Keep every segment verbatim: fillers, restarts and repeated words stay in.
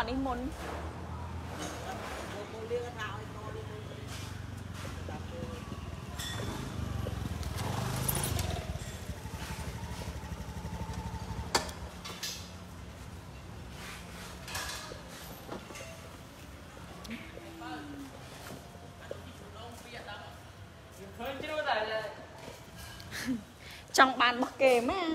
อันนี้มุนจังบานบักเกมแม่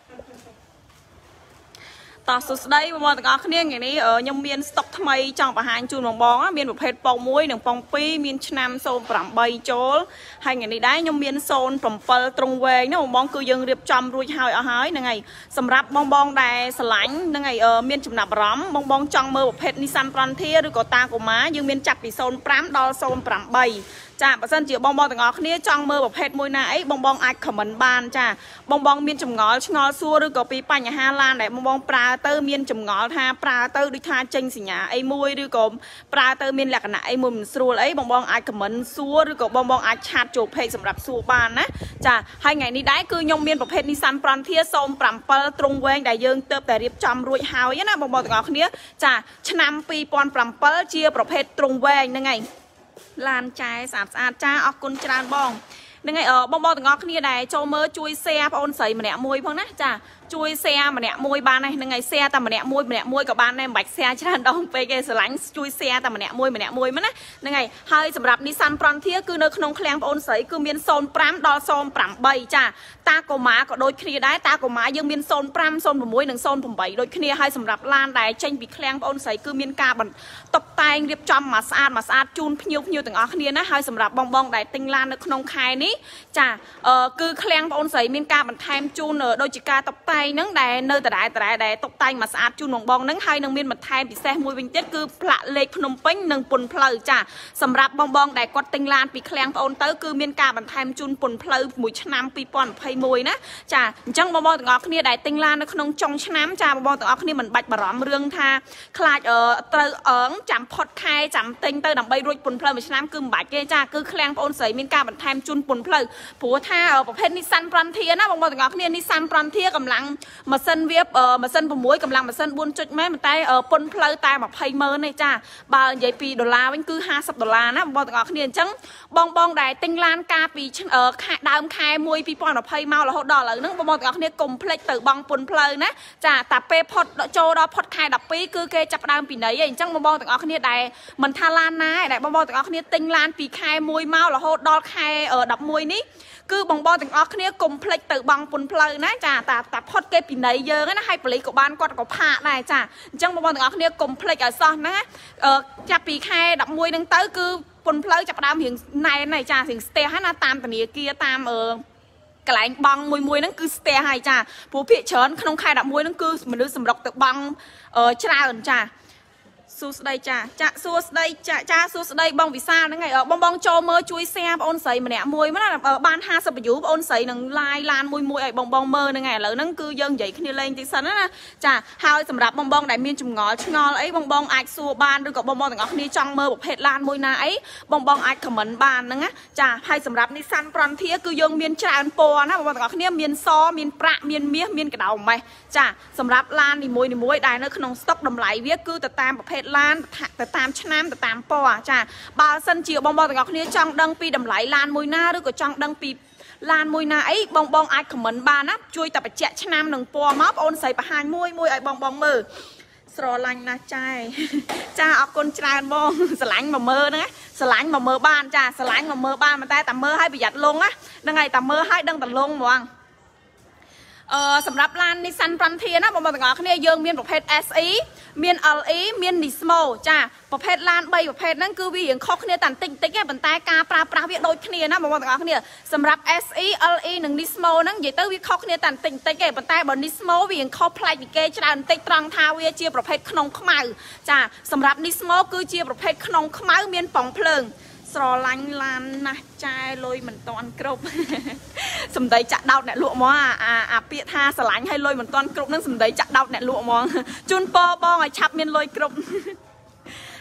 ต่อสุดได้บางวันต่างกันอย่างนี้เออยังมีสต็อกทำไมจังประหารจูนบองบองมีประเภทปองมุ้ยหนึ่งปองปีมีชนำโซนปรำใบโจลให้อย่างนี้ได้ยังมีโซนปรำเปิลตรงเวนี่บองบองคือยังเรียบจำรุยหายเอาหายยังไงสำหรับบองบองได้สลายยังไงเออมีจุดหนับร้ำบองบองจังมือประเภทนิสันฟรอนเทียหรือก่อตากุม้ายังมีจับปีโซนปรำดอโซนปรำใบจ้าประสันเจียวบองบองต่างกันนี้จังมือประเภทมวยนาไอ้บองบองไอ้ขมันบานจ้าบองบองมีจุดงอชงอซัวหรือก่อปีปัญญาฮาลานไหนบองบองปลาเตอร์มีจุดงอท่าปลาเตอร์ด้วยท่าเจงสิญญาไอ้มวยหรือก่อปลาเตอร์มีหลักหนาไอ้มุมซัวไอ้บองบองไอ้ขมันซัวหรือก่อบองบองไอ้ชาติโจเพยสำหรับซัวบานนะจ้าให้ไงนี้ได้คือยงมีประเภทนิสันปรอนเทียโซมปรำเปิลตรงเวงได้ยืงเติบแต่เรียบจำรวยหายนะบองบองต่างกันนี้จ้าชนำปีปอนปรำเปิลเชียประเภทตรงเวงยังไงลานใจสามสะอาดจ้าออกกุญจานบองยังไงเออบองบองต่างกันนี้ได้โจเมอร์จุยเซียพอนใส่มาเนี่ยมวยพวกนะจ้าช่วยเสียมาเนี่ยมวยบ้านในยังไงเสียแต่มาเนี่ยมวยมาเนี่ยมวยกับบ้านในบักเสียฉันดองไปเกสลังช่วยเสียแต่มาเนี่ยมวยมาเนี่ยมวยมันนะยังไงให้สำหรับนิสันปรอนเทียคือในขนมแคลงปนใสคือมีโซนปรำดอโซนปรำใบจ้าตาโกมาก็โดยเคลียได้ตาโกมายังมีโซนปรำโซนผมมวยหนึ่งโซนผมใบโดยเคลียให้สำหรับลานได้เช่นปีแคลงปนใสคือมีกาบันตกแต่งเรียบจำมาสะอาดมาสะอาดจูนพิ้วพิ้วต่างๆเคลียนะให้สำหรับบองบองได้ติงลานในขนมคายนี้จ้าเออคือแคลงปนใสมีกาบันไทม์จูนเออโดยจิกาตกแต่งนั่งได้แต่ได้แต่ได้ได้ตกแต่งมาสะอาดจูนบองบองนั่งให้นังมีนมาแทนปีแซ่มวยวิงเจ็ดคือพระเล็กพนมเป้งนังปนเพลจ้าสำหรับบองบองได้กดติงลานปีแคลงปนเตอร์คือมีการบันไทม์จูนปนเพลมวยชนำปีปอนไพมวยนะจ้าจังบองบองต่างออกเนี่ยได้ติงลานในขนมจงชนำจ้าบองบองต่างออกเนี่ยมันบัดบารอมเรื่องท่าคลาดเออเตอเอิงจำพอดคายจำติงเตอร์ดับใบรุ่ยปนเพลมวยชนำคือบัดเกจ้าคือแคลงปนใส่มีการบันไทม์จูนปนเพลผัวท่าเออประเภทนิสันปรอนเทียนะบองบองต่างออกเนี่ยนิสันปรอนเทียกำลังมาเซนเวียบเออมาเส้นผมมวยกำลังมาเส้นบุญจุดแม่มันตายเออปนเพลย์ตายมาไพ่เมินเลยจ้าบาลใหญ่ปีดอลลาร์มันคือห้าสิบดอลลาร์นะบอลต่างกันเนี่ยจังบองบองได้ติงลานกาปีเออดาวคายมวยปีปอนมาไพ่เมาแล้วเขาดอลเลยนึกบอลต่างกันเนี่ยกลมเพลย์ตื่นบองปนเพลย์นะจ้าแต่เปพอดโจดอพอดคายดับปีคือเกจับดาวปีไหนอย่างจังบอลต่างกันเนี่ยได้มันทาลานนะได้บอลต่างกันเนี่ยติงลานปีคายมวยเมาแล้วเขาดอลคายเออดับมวยนี้คือบองบอลต่างกันเนี่ยกลมเพลย์ตื่นบองปนเพลย์นะจ้าแต่แต่พอดเกปีไหนเยอะนะให้ปลีกบ้านกอดกับผ้าได้จ้าจังบางต่างกันเนี่ยกลมเพลย์กับซอนนะเออจะปีแค่ดับมวยนั่งเต้คือปนเพลย์จับดามเห็นในในจ้าถึงสเตย์ให้นาตามแต่เนี่ยเกียร์ตามเออกลายบังมวยมวยนั่นคือสเตย์ให้จ้าผู้พิเชิญขนมไข่ดับมวยนั่นคือมันดูสำหรับตึกบังเออชราเอิญจ้าสู้สไลจ้าจ้าสู้สไลจ้าจ้าสู้สไลบองวิซ่านั่งไงเออบองบองโจเมอร์ช่วยแซ่บอนใส่มาเนี่ยมวยมันน่ะเออบ้านห้าสิบอยู่อนใส่หนังลายลานมวยมวยไอ้บองบองเมอร์นั่งไงแล้วนั่งคือยังใหญ่ขึ้นเลยจริงสันนะจ้าฮาวสำหรับบองบองได้มีจุ่มงอชงอไอ้บองบองไอ้สู้บ้านด้วยกับบองบองต่างๆนี่จังเมอร์บอกเพจลานมวยนาไอ้บองบองไอ้ขมันบ้านนั่งนะจ้าให้สำหรับนิสันปรอนเทียคือยังมีจานโปนะบองบองต่างๆนี่มีซอมีประมีเมียมีกระดาษไหมจ้าสำหรับลานนี่มวยนี่มวยได้ในขนมสต๊อกดำไหลเวียคือแต่ตามประเภทลานแต่ตามชน้ำแต่ตามปอจ้าบาสันเจียวบองบองต่างๆนี้จังดังปีดำไหลลานมวยหน้าหรือก็จังดังปีลานมวยหน้าไอ้บองบองไอ้ขมันบานะช่วยแต่ไปแจะชน้ำหนึ่งปอมาปอนใส่ประหารมวยมวยไอ้บองบองมือสโลลังนะใจจ้าเอาคนจานบองสลังมาเมอนะสลังมาเมอบ้านจ้าสลังมาเมอบ้านมันได้แต่เมอให้ประหยัดลงนะยังไงแต่เมอให้ดังแต่ลงมองเออสำหรับลานนิสันปรันเทียนะบางบางต่างๆเนี่ยยังมีประเภท เอส อี มี แอล อี มี นิสโมจ้าประเภทลานใบประเภทนั่นคือวิ่งข้อเนี่ยตันติ๊กติ๊กแค่บรรทายกาปลาปลาวิ่งโดยเนี่ยนะบางบางต่างๆเนี่ยสำหรับ เอส อี แอล อี หนึ่ง นิสโมนั่นยิ่งเต้าวิ่งข้อเนี่ยตันติ๊กติ๊กแค่บรรทายบนนิสโมวิ่งข้อพลายยิ่งเกจตันติ๊กตรังทาวิ่งเจียประเภทขนมขมายจ้าสำหรับนิสโมคือเจียประเภทขนมขมายมีป่องเพลิงสโลลังลานนะใจลอยเหมือนตอนกรบสมเด็จจะเดาเนี่ยลวกมออ่าอ่าเปียท่าสลายให้ลอยเหมือนตอนกรบนั่นสมเด็จจะเดาเนี่ยลวกมอจุนปอบองไอชับเมียนลอยกรบ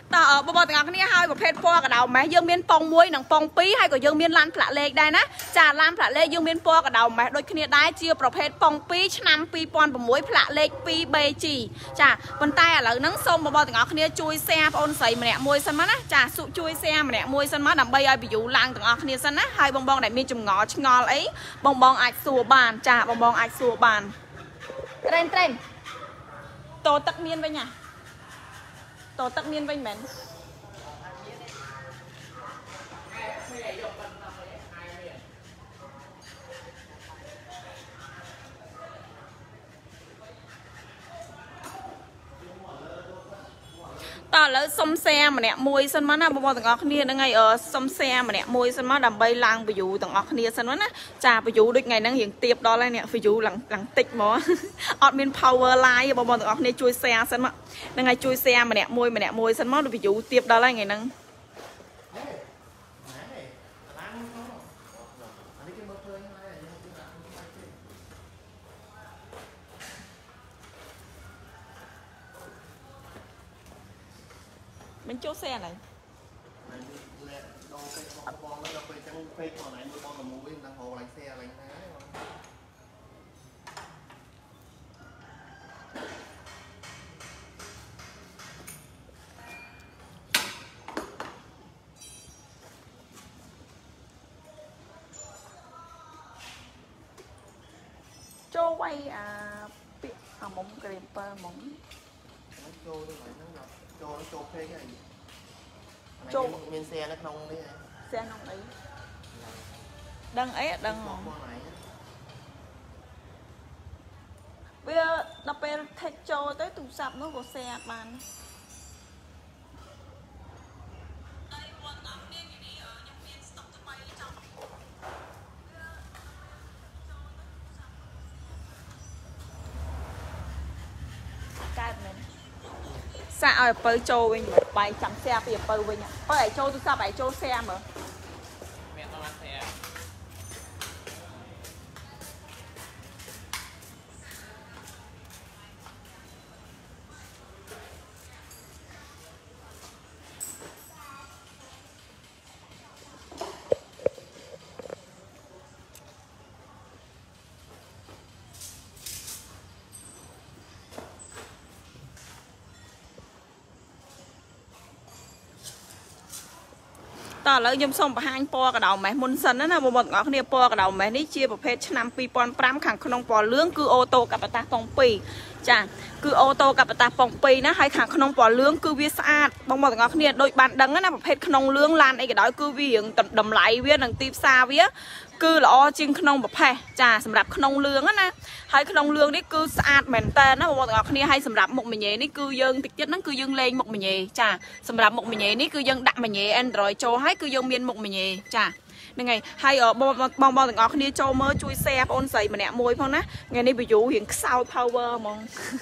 ตอบบอตงานนี้ให้ประเภทปอกระดาวไหมยังเมียนปองมวยหนังปองปีให้ก็ยังเมียนลานผละเล็กได้นะจ่าลานผละเล็กยังเมียนปอกระดาวไหมโดยขณีได้เจียประเภทปองปีชนำปีปอนประมวยผละเล็กปีเบจีจ่าบนใต้อะไรนั่งส้มบอบตงานนี้จุยแซ่ปอนใส่มาเนี่ยมวยสันมานะจ่าสุจุยแซ่มาเนี่ยมวยสันมาดับใบไอไปอยู่ลางตงานนี้สันนะให้บองบองไหนมีจุ่มงอชงอไอ้บองบองไอสัวบานจ่าบองบองไอสัวบานเทรนเทรนโตตักเมียนไปเนี่ยโตตักเมียนไปเหม็นตอนแล้วส้มแซมเนี่ยมวยสันมาหน้าบอลต่างออกเนี่ยนั่งไงเออส้มแซมเนี่ยมวยสันมาดำใบลางไปอยู่ต่างออกเนี่ยสันว่านะจ่าไปอยู่ด้วยไงนั่งเห็นเตียบดอลอะไรเนี่ยไปอยู่หลังหลังติดหมอออดมินพาวเวอร์ไลน์บอลต่างออกเนี่ยช่วยแซมสันมานั่งไงช่วยแซมเนี่ยมวยเนี่ยมวยสันมาดูไปอยู่เตียบดอลอะไรไงนั่งมันโจ้แซ่ไหนโจ้ไว้อ่าปิดอ่ามงกรีมเปอร์มงโจ้ด้วยไหมนั่งโจ้โจ้เพลงไงโจ้เมียนเซียนักนงนี่ไงเซียนงấyดังấyดังbây giờ nó phải thay cho tới tủ sạp nó có xe bàn xa ở bơi trâu mình bài chẳng xe bây giờ bơi với nhá có phải trâu tôi sao phải trâu xe mà mẹ tao ăn xe ตอนแล้วยมส่งไปหางปอกระดาวไหมมุนสันนั่นนะบนงอเนี่ยปอกระดาวไหมนี่เชียประเภทชนำปีปอนปรามขังขนมปอเลื้องคือโอโตกับปตาปองปีจ้ะคือโอโตกับปตาปองปีนะให้ขังขนมปอเลื้องคือวิสอาดบางบนงอเนี่ยโดยบันดังนะประเภทขนมเลื้องลานไอ้กระดอยคือวิ่งดำไหลเวียนดังตีซาเวียคือละอจิงขนมแบบแพร่จ้าสำหรับขนมเลืองนะให้ขนมเลืองนี่คือสะอาดเหมือนแต่นะบอกว่าคนนี้ให้สำหรับหมกมันเย่นี่คือยังติดchấtนั่นคือยังเลงหมกมันเย่จ้าสำหรับหมกมันเย่นี่คือยังดักมันเย่แอนดรอยโจให้คือยังเมียนหมกมันเย่จ้ายังไงให้เออบองบองบองถึงออกคนนี้โจเมื่อช่วยแซ่ปนใส่มาแหนมวยพอนะไงนี่ไปอยู่เห็นซาวพาวเวอร์มอง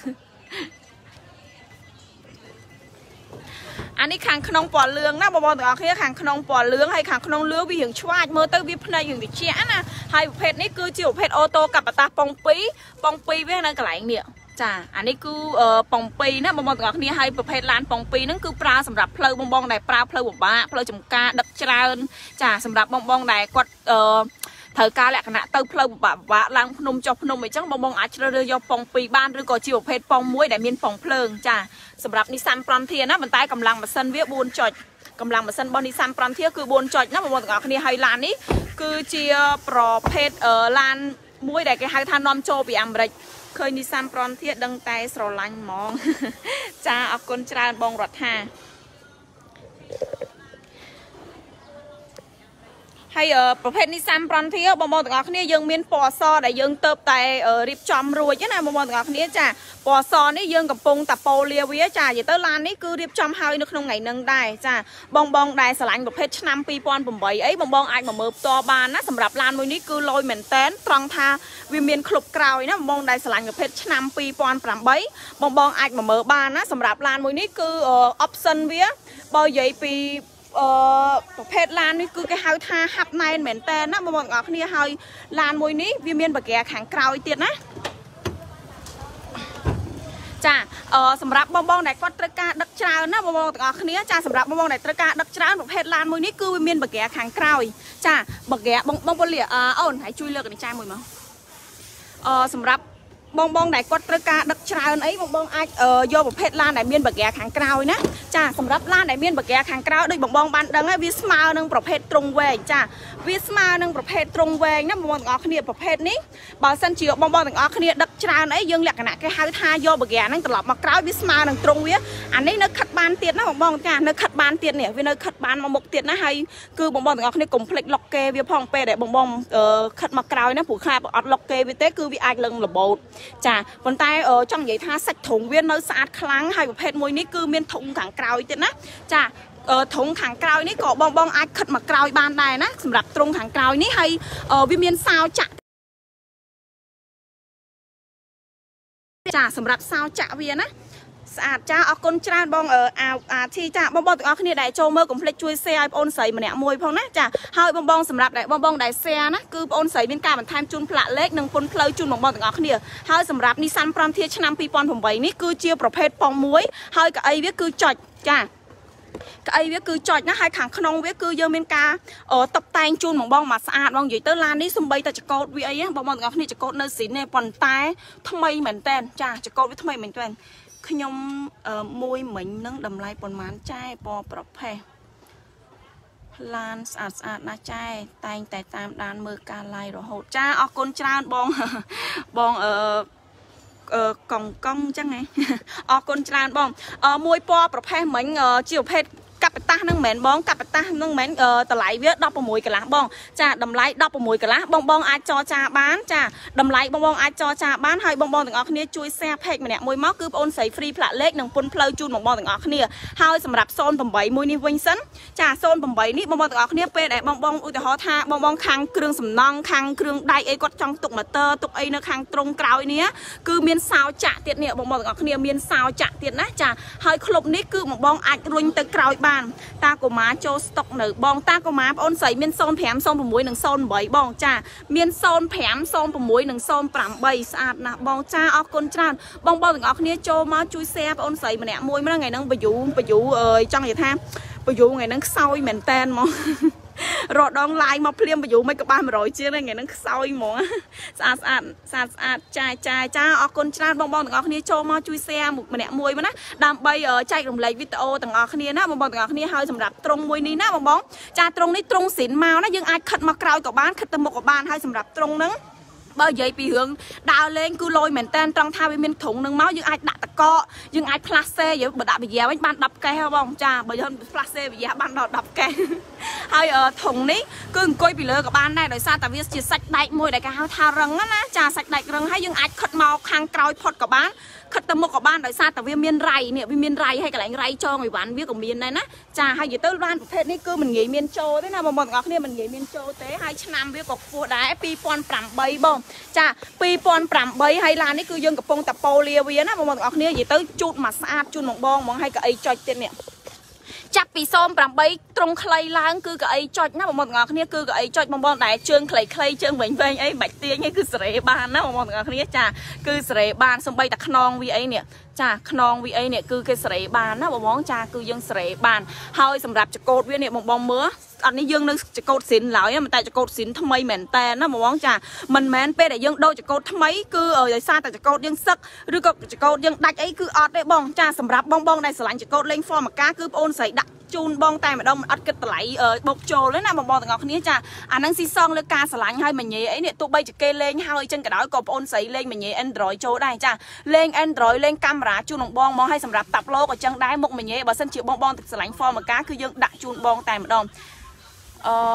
อันนี้ขังขนมปอเลืองนะบอบๆคือขังขนมปอเลืองให้ขังขนมเลืองวิเหงชวาดเมื่อตั้งวิพนัยอย่างดิเชียนะให้เพจนี้คือจิ๋วเพจโอโตกับปตาปองปีปองปีเวียนั่นกระไรเนี่ยจ้าอันนี้คือเอ่อปองปีนะบอบๆคือให้ประเภทร้านปองปีนั่นคือปลาสำหรับเพลย์บองบองได้ปลาเพลย์บุบ้าเพลย์จมกาดักจราจ้าสำหรับบองบองได้กดเอ่อเธอกาแหละขณะเติมเพลย์บุบ้าว่าล้างพนมจอบพนมไปจังบองบองอาจจะเรือยอปองปีบ้านหรือก็จิ๋วเพจปองมวยได้เมียนปองเพลิงจ้าสำหรับนิสันปลอมเทียนะบนใต้กำลังมาเส้นเวียบูนจอดกำลังมาเส้นบอนิสันปลอมเทียคือบูนจอดนะบางคนก็คือไฮลานนี้คือเชียประเภทเอ่อลานมวยได้แก่ไฮทานอมโจปีอัมเบรกเคยนิสันปลอมเทียดังแต่สโลลันมองจ้าเอาคนจราบองรถฮาให้เอ่อประเภทนิสันปลอมเทียบางคนก็คือยังมีปอซอได้ยังเติบแต่เอ่อริบจอมรวยจ้ะนะบางคนก็คือจ้าปอซอนี่ยังกับปงแต่โปเลียวิจ้าอย่าเตอร์ลานนี่คือริบจอมเฮาในขนมไงนึงได้จ้าบองบองได้สลายประเภทน้ำปีปอนผมใบไอ้บองบองไอ้มาเมื่อตัวบานนะสำหรับลานมวยนี้คือลอยเหม็นเต้นตรังทาวิเมียนคลุบกราวนะบองได้สลายประเภทน้ำปีปอนปรำใบบองบองไอ้มาเมื่อบานนะสำหรับลานมวยนี้คือเอ่อออปชั่นเวียบอยใหญ่ปีเอ่อประเภทลานนี่คือcái hào thaหับในเหม็นแต่นะบางคนนี่hàoลานมวยนี้วิเมียนบะแกขังกราวอีกทีนะចាអឺសម្រាប់បងបងដែលគាត់ត្រូវការដឹកច្រើនណាបងបងទាំងអស់គ្នាចាសម្រាប់បងបងដែលត្រូវការដឹកច្រើនប្រភេទឡានមួយនេះគឺវាមានបកាខាងក្រោយចាបកាបងបងពលីអូនហើយជួយលើកនេះចាមួយមកអឺសម្រាប់បងបងដែលគាត់ត្រូវការដឹកច្រើនអីបងបងអាចយកប្រភេទឡានដែលមានបកាខាងក្រោយណាចាសម្រាប់ឡានដែលមានបកាខាងក្រោយដូចបងបងបានដឹងហើយវាស្មើនឹងប្រភេទទ្រុងវែងចាវាស្មើនឹងប្រភេទទ្រុងវែងណាបងបងទាំងអស់គ្នាប្រភេទនេះបើសិនជាបងបងទាំងអស់គ្នាដឹកច្រើនអីយើងលក្ខណៈគេហៅថាយកបកាហ្នឹងត្រឡប់មកក្រោយវាស្មើនឹងទ្រុងវាអានេះនៅខិតបានទៀតណាបងបងចានៅខិតបានទៀតនេះវានៅខិតបានមកមុខទៀតណាហើយគឺបងបងទាំងអស់គ្នាកុំភ្លេចលុកគេវាផងពេលដែលបងបងខិតមកក្រោយណាព្រោះខ្លាចអត់លុកគេវាទេគឺវាអាចលឹងរបូតចាប៉ុន្តែចង់និយាយថាសាច់ធុងវានៅស្អាតខ្លាំងហើយប្រភេទមួយនេះគឺមានធុងខាងក្រោយទៀតណាចាធុងខាងក្រោយនេះក៏បងបងអាចខិតមកក្រោយបានដែរណាសម្រាប់ទ្រុងខាងក្រោយនេះហើយវាមានសោចាក់ចាសម្រាប់សោចាក់វាណាស្អាតចាអរគុណច្រើនបងអាអាធីចាបងបងទាំងអស់គ្នាដែលចូលមើលកុំភ្លេចជួយ share ឲ្យបងអូនស្រីម្នាក់មួយផងណាចាហើយបងបងសម្រាប់ដែលបងបងដែល share ណាគឺបងអូនស្រីមានការបន្ថែមជូនផ្លាកលេខនិងពន្ធផ្លូវជូនបងបងទាំងអស់គ្នាហើយសម្រាប់ Nissan Frontier ឆ្នាំពីរពាន់ប្រាំបីនេះគឺជាប្រភេទប៉ុងមួយហើយកៅអីវាគឺចុចចាកៅអីវាគឺចុចណាហើយខាងក្នុងវាគឺយើងមានការតុបតែងជូនបងបងមកស្អាតបងនិយាយទៅឡាននេះសំបីតែចកោតវាអីបងបងទាំងអស់គ្នាចកោតនៅស៊ីនទេប៉ុន្តែថ្មីមែនតើចាចកោតវាថ្មីមែនតើខ្ញុំមួយមិញនឹងតម្លៃប៉ុន្មានចែពណ៌ប្រផេះឡានស្អាតស្អាតណាស់ចែតែងតែតាមដានមើលការ live រហូតចាអរគុណច្រើនបងបងអឺកងកងអញ្ចឹងហ៎អរគុណច្រើនបងមួយពណ៌ប្រផេះមិញជាប្រភេទកាប់បតាស់នឹងមិនមែនបងកាប់បតាស់នឹងមិនមែនតម្លៃវាដប់ប្រាំមួយកន្លះបងចាតម្លៃដប់ប្រាំមួយកន្លះបងបងអាចចរចាបានចាតម្លៃបងបងអាចចរចាបានហើយបងបងទាំងអស់គ្នាជួយ share page ម្នាក់មួយមកគឺបងអូនស្រី free ផ្លាកលេខនិងពន្ធផ្លូវជូនបងបងទាំងអស់គ្នាហើយសម្រាប់ศูนย์แปดមួយនេះវិញសិនចាศูนย์แปดនេះបងបងទាំងអស់គ្នាពេលដែលបងបងឧទាហរណ៍ថាបងបងខាងគ្រឿងសំណង់ខាងគ្រឿងដៃអីគាត់ចង់ទុកម៉ូទ័រទុកអីនៅខាងត្រង់ក្រោយនេះគឺមានសោចាក់ទៀតនេះបងបងទាំងអស់គ្នាមានសោចាក់ទៀតណាចាហើយក្លុបនេះគឺបងបងអាចរុញទៅក្រោយបានតាកូម៉ាចូលស្តុកនៅបងតាកូម៉ាបងអូនស្រីមានศูนย์ห้า ศูนย์หกនិងศูนย์แปดបងចាមានศูนย์ห้า ศูนย์หกនិងศูนย์แปดស្អាតណាស់បងចាអរគុណច្រើនបងបងទាំងអស់គ្នាចូលមកជួយ share បងអូនស្រីម្នាក់មួយមកថ្ងៃហ្នឹងបយូបយូអើយចង់និយាយថាបយូថ្ងៃហ្នឹងខ្សោយមែនតែនហ្មងរដងឡាយមកភ្លាមបយូមិនក៏បានមួយរយជាងថ្ងៃហ្នឹងខ្សោយហ្មងស្អាតស្អាតស្អាតស្អាតចាចាចាអរគុណច្រើនបងបងទាំងអស់គ្នាចូលមកជួយ share ម្នាក់មួយមកណាដើម្បីចែករំលែកវីដេអូទាំងអស់គ្នាណាបងបងទាំងអស់គ្នាហើយសម្រាប់ត្រង់មួយនេះណាបងបងចាត្រង់នេះត្រង់ស៊ីនមកណាយើងអាចខិតមកក្រោយក៏បានខិតទៅមុខក៏បានហើយសម្រាប់ត្រង់ហ្នឹងបើនិយាយពីរឿងដើរលេងគឺលយមែនតើត្រង់ថាវាមានធុងនឹងមកយើងអាចដាក់តកកយើងអាចផ្លាស់សេយើងបើដាក់វិយាវិញបានដប់កេះបងចាបើយើងផ្លាស់សេវិយាបានដល់ដប់កេះហើយធុងនេះគឺអង្គុយពីលើក៏បានដែរដោយសារតែវាជាសាច់ដែកមួយដែលគេហៅថារឹងណាចាសាច់ដែករឹងហើយយើងអាចខិតមកខាងក្រោយផុតក៏បានខិតទៅមុខក៏បានដោយសារតែវាមានរៃនេះវាមានរៃហើយកន្លែងរៃចងអីវ៉ាន់វាក៏មានដែរណាចាហើយនិយាយទៅឡានប្រភេទនេះគឺមិនងាយមានចូលទេណាបងប្អូនទាំងអស់គ្នាមិនងាយមានចូលទេហើយឆ្នាំវាក៏ខ្ពស់ដែរពីរពាន់ប្រាំបីបងចាពីរពាន់ប្រាំបីហើយឡាននេះគឺយើងកំពុងតែប៉ូលាវាណាបងប្អូនទាំងអស់គ្នានិយាយទៅជូតមកស្អាតជូនបងបងហ្មងហើយកៅអីចុចទៀតនេះចាប់ពីศูนย์แปดត្រង់ខ្លីឡើងគឺកៅអីចុចណាបងប្អូនទាំងអស់គ្នាគឺកៅអីចុចបងប្អូនដែលជើងខ្លីៗជើងវែងៗអីបាច់ទាញអីគឺសេរីបានណាបងប្អូនទាំងអស់គ្នាចាគឺសេរីបានសំបីតែខ្នងវាអីនេះចាខ្នងវាអីនេះគឺគេសេរីបានណាបងប្អូនចាគឺយើងសេរីបានហើយសម្រាប់ចកោតវានេះបងបងមើលអត់នេះយើងនៅចកោតស៊ីនឡើយតែចកោតស៊ីនថ្មីមែនតើណាបងប្អូនចាមិនមែនពេលដែលយើងដូរចកោតថ្មីគឺដោយសារតែចកោតយើងសឹកឬក៏ចកោតយើងដាច់អីគឺអត់ទេបងចាសម្រាប់បងបងដែលស្រឡាញ់ចកោតលេងហ្វមកាគឺបងអូនស្រីដាក់ជូនបងតែម្ដងមិនអត់គិតតម្លៃបូកចូលទេណាបងបងទាំងអស់គ្នាចាអាហ្នឹងស៊ីសងលើការស្រឡាញ់ហើយមញ៉េអីនេះទោះបីជាគេលេងហើយចឹងក៏ដោយក៏បងអូនស្រីលេងមញ៉េ Android ចូលដែរចាលេង Android លេងកាមេរ៉ាជូនបងបងមកឲ្យសម្រាប់តាប់ឡូក៏ចឹងដែរមុខមញ៉េបើសិនជាបងបងទឹកស្រឡាញ់ហ្វមកាគឺយើងដាក់ជូនបងតែម្ដងអឺ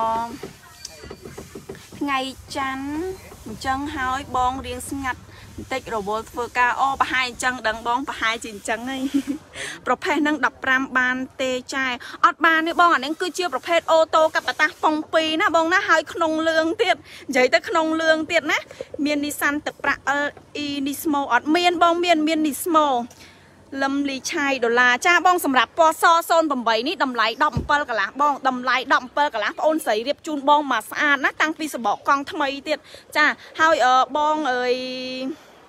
ថ្ងៃច័ន្ទអញ្ចឹងហើយបងរៀងស្ងាត់បន្តិចរវល់ធ្វើការអូប្រហែលអញ្ចឹងដឹងបងប្រហែលជាអញ្ចឹងហីប្រភេទហ្នឹងដប់ប្រាំបានទេចាអត់បានទេបងអានេះគឺជាប្រភេទអូតូកាប់តាស់ប៉ុងពីរណាបងណាហើយក្នុងលឿងទៀតនិយាយទៅក្នុងលឿងទៀតណាមាន Nissan ទឹកប្រាក់ អល អ៊ី Nismo អត់មានបងមានមាន Nismoលឹមលីឆាយដុល្លារចាបងសម្រាប់ពណ៌សศูนย์แปดនេះតម្លៃដប់เจ็ดកន្លះបងតម្លៃដប់เจ็ดកន្លះបងអូនស្រីរៀបជូនបងមកស្អាតណាតាំងពីសបកកង់ថ្មីទៀតចាហើយបងអើយ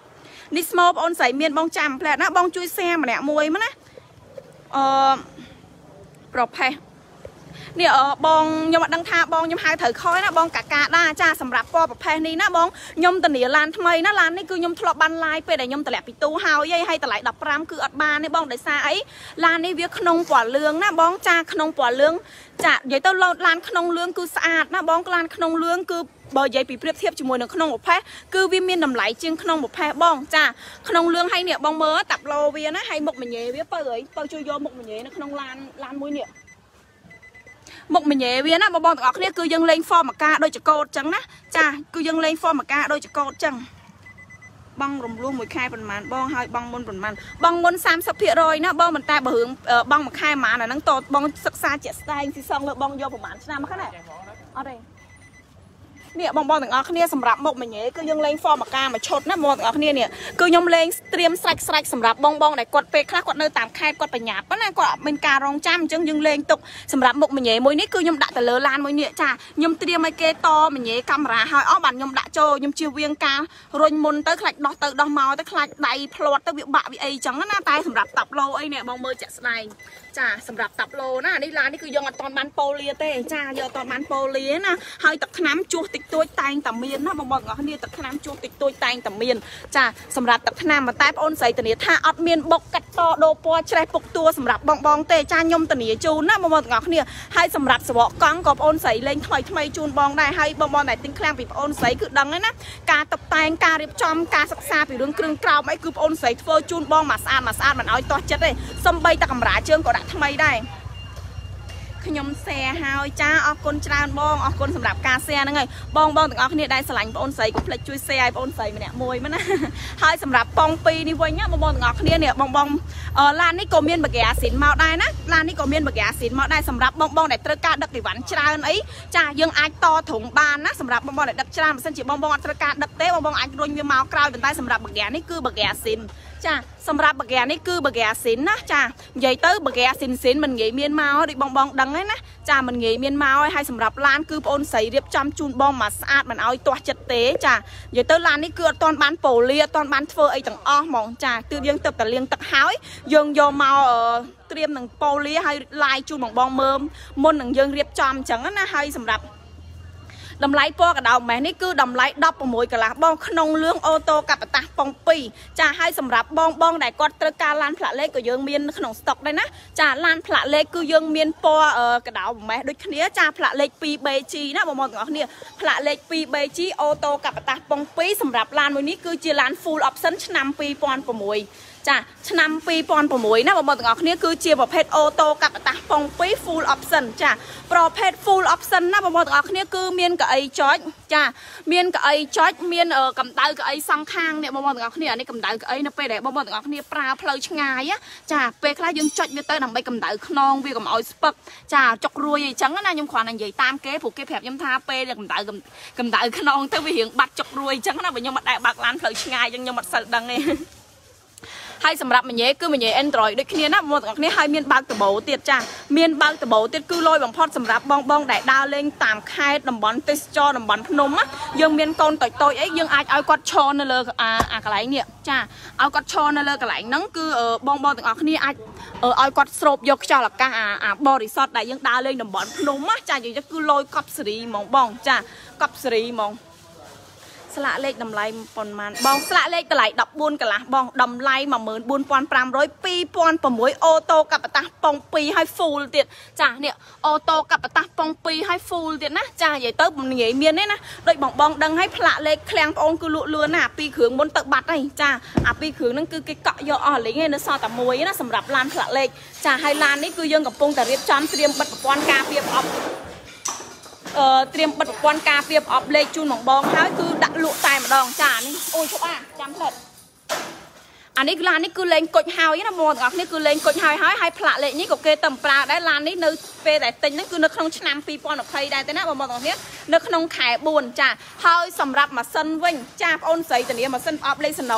នេះស្មោបងស្រីមានបងចាំផ្លែណាបងជួយแชร์ម្នាក់មួយមកណាអឺប្រផេះនេះបងខ្ញុំអត់ដឹងថាបងខ្ញុំហៅត្រូវខុសណាបងកាកាដាចាសម្រាប់ពណ៌ប្រភេទនេះណាបងខ្ញុំធានាឡានថ្មីណាឡាននេះគឺខ្ញុំធ្លាប់បានឡាយពេលដែលខ្ញុំតម្លាក់ពីទូហើយហើយតម្លៃដប់ប្រាំគឺអត់បានទេបងដោយសារអីឡាននេះវាក្នុងពណ៌លឿងណាបងចាក្នុងពណ៌លឿងចានិយាយទៅឡានក្នុងលឿងគឺស្អាតណាបងឡានក្នុងលឿងគឺបើនិយាយពីប្រៀបធៀបជាមួយនៅក្នុងប្រភេទគឺវាមានតម្លៃជាងក្នុងប្រភេទបងចាក្នុងលឿងហើយនេះបងមើលតាប់ឡូវាណាហើយមុខមញ៉េវាបើអីបើជួយយកមុខមញ៉េនៅក្នុងឡានឡានមួយនេះមុខមញ៉េវាណាបងបងទាំងអស់គ្នាគឺយើងលេងហ្វមកាដូចចកោតចឹងណាចាគឺយើងលេងហ្វមកាដូចចកោតចឹងបងរំលោះមួយខែប៉ុន្មានបងហើយបងមុនប៉ុន្មានបងមុនសាមសិបភាគរយណាបងមិនតែបើរឿងបងមួយខែប៉ុន្មានអាហ្នឹងតបងសិក្សាជាក់ស្ដែងស៊ីសងលើបងយកប្រហែលឆ្នាំហ្នឹងណាអត់ទេនេះបងបងទាំងអស់គ្នាសម្រាប់មុខមញ៉េគឺយើងលេងហ្វមកាមួយឈុតណាបងទាំងអស់គ្នានេះគឺខ្ញុំលេងត្រៀមស្រេចស្រេចសម្រាប់បងបងដែលគាត់ពេលខ្លះគាត់នៅតាមខេត្តគាត់បញ្ញាប់ណាគាត់អត់មានការរងចាំអញ្ចឹងយើងលេងទុកសម្រាប់មុខមញ៉េមួយនេះគឺខ្ញុំដាក់ទៅលើឡានមួយនេះចាខ្ញុំត្រៀមឲ្យគេតមញ៉េកាមេរ៉ាឲ្យអស់បានខ្ញុំដាក់ចូលខ្ញុំជៀសវាងការរុញមុនទៅខ្លាចដោះទៅដោះមកទៅខ្លាចដៃផ្លាត់ទៅវាបាក់វាអីចឹងណាតែសម្រាប់តាប់ឡូអីនេះបងមើលចាក់ស្ដែងចាសម្រាប់តាប់ឡូណានេះឡាននេះគឺយើងអត់តាន់បានប៉ូលាទេចាយកអត់តាន់បានប៉ូលាណាហើយទឹកថ្នាំជួសតិចតួចតែងតែមានណាបងប្អូនទាំងអស់គ្នាទឹកថ្នាំជួសតិចតួចតែងតែមានចាសម្រាប់ទឹកថ្នាំតែបងអូនស្រីធានាថាអត់មានបុកកាត់តដូរពណ៌ច្រេះពុកតួសម្រាប់បងបងទេចាខ្ញុំធានាជូនណាបងប្អូនទាំងអស់គ្នាហើយសម្រាប់សវកកង់ក៏បងអូនស្រីលេងថ្មីថ្មីជូនបងដែរហើយបងប្អូនដែលទិញខ្លាំងពីបងអូនស្រីគឺដឹងហើយណាការតុបតែងការរៀបចំការសិក្សាពីរឿងគ្រឿងក្រោមអីគឺបងអូនស្រីធ្វើជូនបងមកស្អាតមកស្អាតមិនឲ្យទាស់ចិត្តទេសំបីតែកាមេរ៉ាជើងក៏ដាក់ថ្មីដែរខ្ញុំแชร์ហើយចាអរគុណច្រើនបងអរគុណសម្រាប់ការแชร์ហ្នឹងហើយបងបងទាំងអស់គ្នាដែលស្រឡាញ់បងអូនស្រីកុំភ្លេចជួយ share ឲ្យបងអូនស្រីម្នាក់មួយមកណាហើយសម្រាប់ប៉ងពីរនេះវិញណាបងបងទាំងអស់គ្នានេះបងបងឡាននេះក៏មានបកាស៊ីនមកដែរណាឡាននេះក៏មានបកាស៊ីនមកដែរសម្រាប់បងបងដែលត្រូវការដឹកអីវ៉ាន់ច្រើនអីចាយើងអាចតធុងបានណាសម្រាប់បងបងដែលដឹកច្រើនបើមិនជាបងបងអត់ត្រូវការដឹកទេបងបងអាចរុញវាមកក្រោយប៉ុន្តែសម្រាប់បកានេះគឺបកាស៊ីនចាសម្រាប់បកានេះគឺបកាស៊ីនណាចានិយាយទៅបកាស៊ីនស៊ីនមិនងាយមានមកដូចបងបងដឹងហ្នឹងណាចាមិនងាយមានមកហើយសម្រាប់ឡានគឺបងអូនស្រីរៀបចំជូនបងមកស្អាតមិនឲ្យទាស់ចិត្តទេចានិយាយទៅឡាននេះគឺអត់ទាន់បានប៉ូលាអត់ទាន់បានធ្វើអីទាំងអស់ហ្មងចាគឺយើងទៅតែលាងទឹកហើយយើងយកមកត្រៀមនឹងប៉ូលាហើយឡាយជូនបងបងមើលមុននឹងយើងរៀបចំអញ្ចឹងណាហើយសម្រាប់តម្លៃពណ៌កដៅម៉េះនេះគឺតម្លៃដប់ប្រាំមួយកន្លះបងក្នុងលឿងអូតូកាបតាសប៉ុងពីរចាហើយសម្រាប់បងបងដែលគាត់ត្រូវការឡានផ្លាកលេខក៏យើងមានក្នុងស្តុកដែរណាចាឡានផ្លាកលេខគឺយើងមានពណ៌កដៅម៉េះដូចគ្នាចាផ្លាកលេខ two B G ណាបងប្អូនទាំងអស់គ្នាផ្លាកលេខ two B G អូតូកាបតាសប៉ុងពីរសម្រាប់ឡានមួយនេះគឺជាឡាន full option ឆ្នាំtwo thousand sixចាឆ្នាំtwo thousand sixណាបងប្អូនទាំងអស់គ្នាគឺជាប្រភេទអូតូកាបតាសប៉ុងពីរ full option ចាប្រភេទ full option ណាបងប្អូនទាំងអស់គ្នាគឺមានកៅអីចុចចាមានកៅអីចុចមានកម្ដៅកៅអីសងខាងនេះបងប្អូនទាំងអស់គ្នាអានេះកម្ដៅកៅអីនៅពេលដែលបងប្អូនទាំងអស់គ្នាប្រើផ្លូវឆ្ងាយចាពេលខ្លះយើងចុចវាទៅដើម្បីកម្ដៅខ្នងវាកុំឲ្យស្ពឹកចាចុករួយអីចឹងណាខ្ញុំគ្រាន់តែនិយាយតាមគេព្រោះគេប្រាប់ខ្ញុំថាពេលកម្ដៅកម្ដៅខ្នងទៅវារៀងបាត់ចុករួយអញ្ចឹងណាបើខ្ញុំអត់ដែរបើកឡានផ្លូវឆ្ងាយអញ្ចឹងខ្ញុំអត់សូវដឹងទេហើយសម្រាប់មញ៉េគឺមញ៉េ Android ដូចគ្នាណាបងប្អូនទាំងអស់គ្នាហើយមានបើកតបោទៀតចាមានបើកតបោទៀតគឺលយបំផុតសម្រាប់បងបងដែលដើរលេងតាមខេត្តតំបន់ទេសចរតំបន់ភ្នំយើងមានកូនតូចតូចអីយើងអាចឲ្យគាត់ឈរនៅលើអាអាកន្លែងនេះចាឲ្យគាត់ឈរនៅលើកន្លែងហ្នឹងគឺបងបងទាំងអស់គ្នាអាចឲ្យគាត់ស្រូបយកខ្យល់អាកាសអាបរិសុទ្ធដែលយើងដើរលេងតំបន់ភ្នំចានិយាយទៅគឺលយកប់សេរីហ្មងបងចាកប់សេរីហ្មងស្លាកលេខតម្លៃប៉ុន្មានបងស្លាកលេខតម្លៃfourteenកន្លះបងតម្លៃone four five hundred two thousand sixអូតូកាបតាសប៉ុងពីរហើយ full ទៀតចានេះអូតូកាបតាសប៉ុងពីរហើយ full ទៀតណាចានិយាយទៅមិនងាយមានទេណាដូចបងបងដឹងហើយផ្លាកលេខឃ្លាំងបងអូនគឺលក់លឿនណាពីរគ្រឿងមុនទៅបាត់ហើយចាអាពីរគ្រឿងហ្នឹងគឺគេកក់យកអស់លេងឯនៅសល់តែមួយណាសម្រាប់ឡានផ្លាកលេខចាហើយឡាននេះគឺយើងកំពុងតែរៀបចំត្រៀមបិទប្រព័ន្ធការពារប្រអប់អឺត្រៀមបិទប្រព័ន្ធការពារប្រអប់លេខជូនបងបងហើយគឺដាក់លក់តែម្ដងចានេះអូយឈប់អាចាំផ្លិតអានេះឡាននេះគឺលេងគុជហើយណាបងប្អូនទាំងអស់គ្នាគឺលេងគុជហើយហើយហើយផ្លាកលេខនេះក៏គេតំប្រើដែរឡាននេះនៅពេលដែលទិញហ្នឹងគឺនៅក្នុងឆ្នាំtwo thousand twentyដែរទេណាបងប្អូនទាំងអស់គ្នានៅក្នុងខែfourចាហើយសម្រាប់ម៉ាស៊ីនវិញចាបងអូនស្រីធានាម៉ាស៊ីនប្រអប់លេខសំណុំណា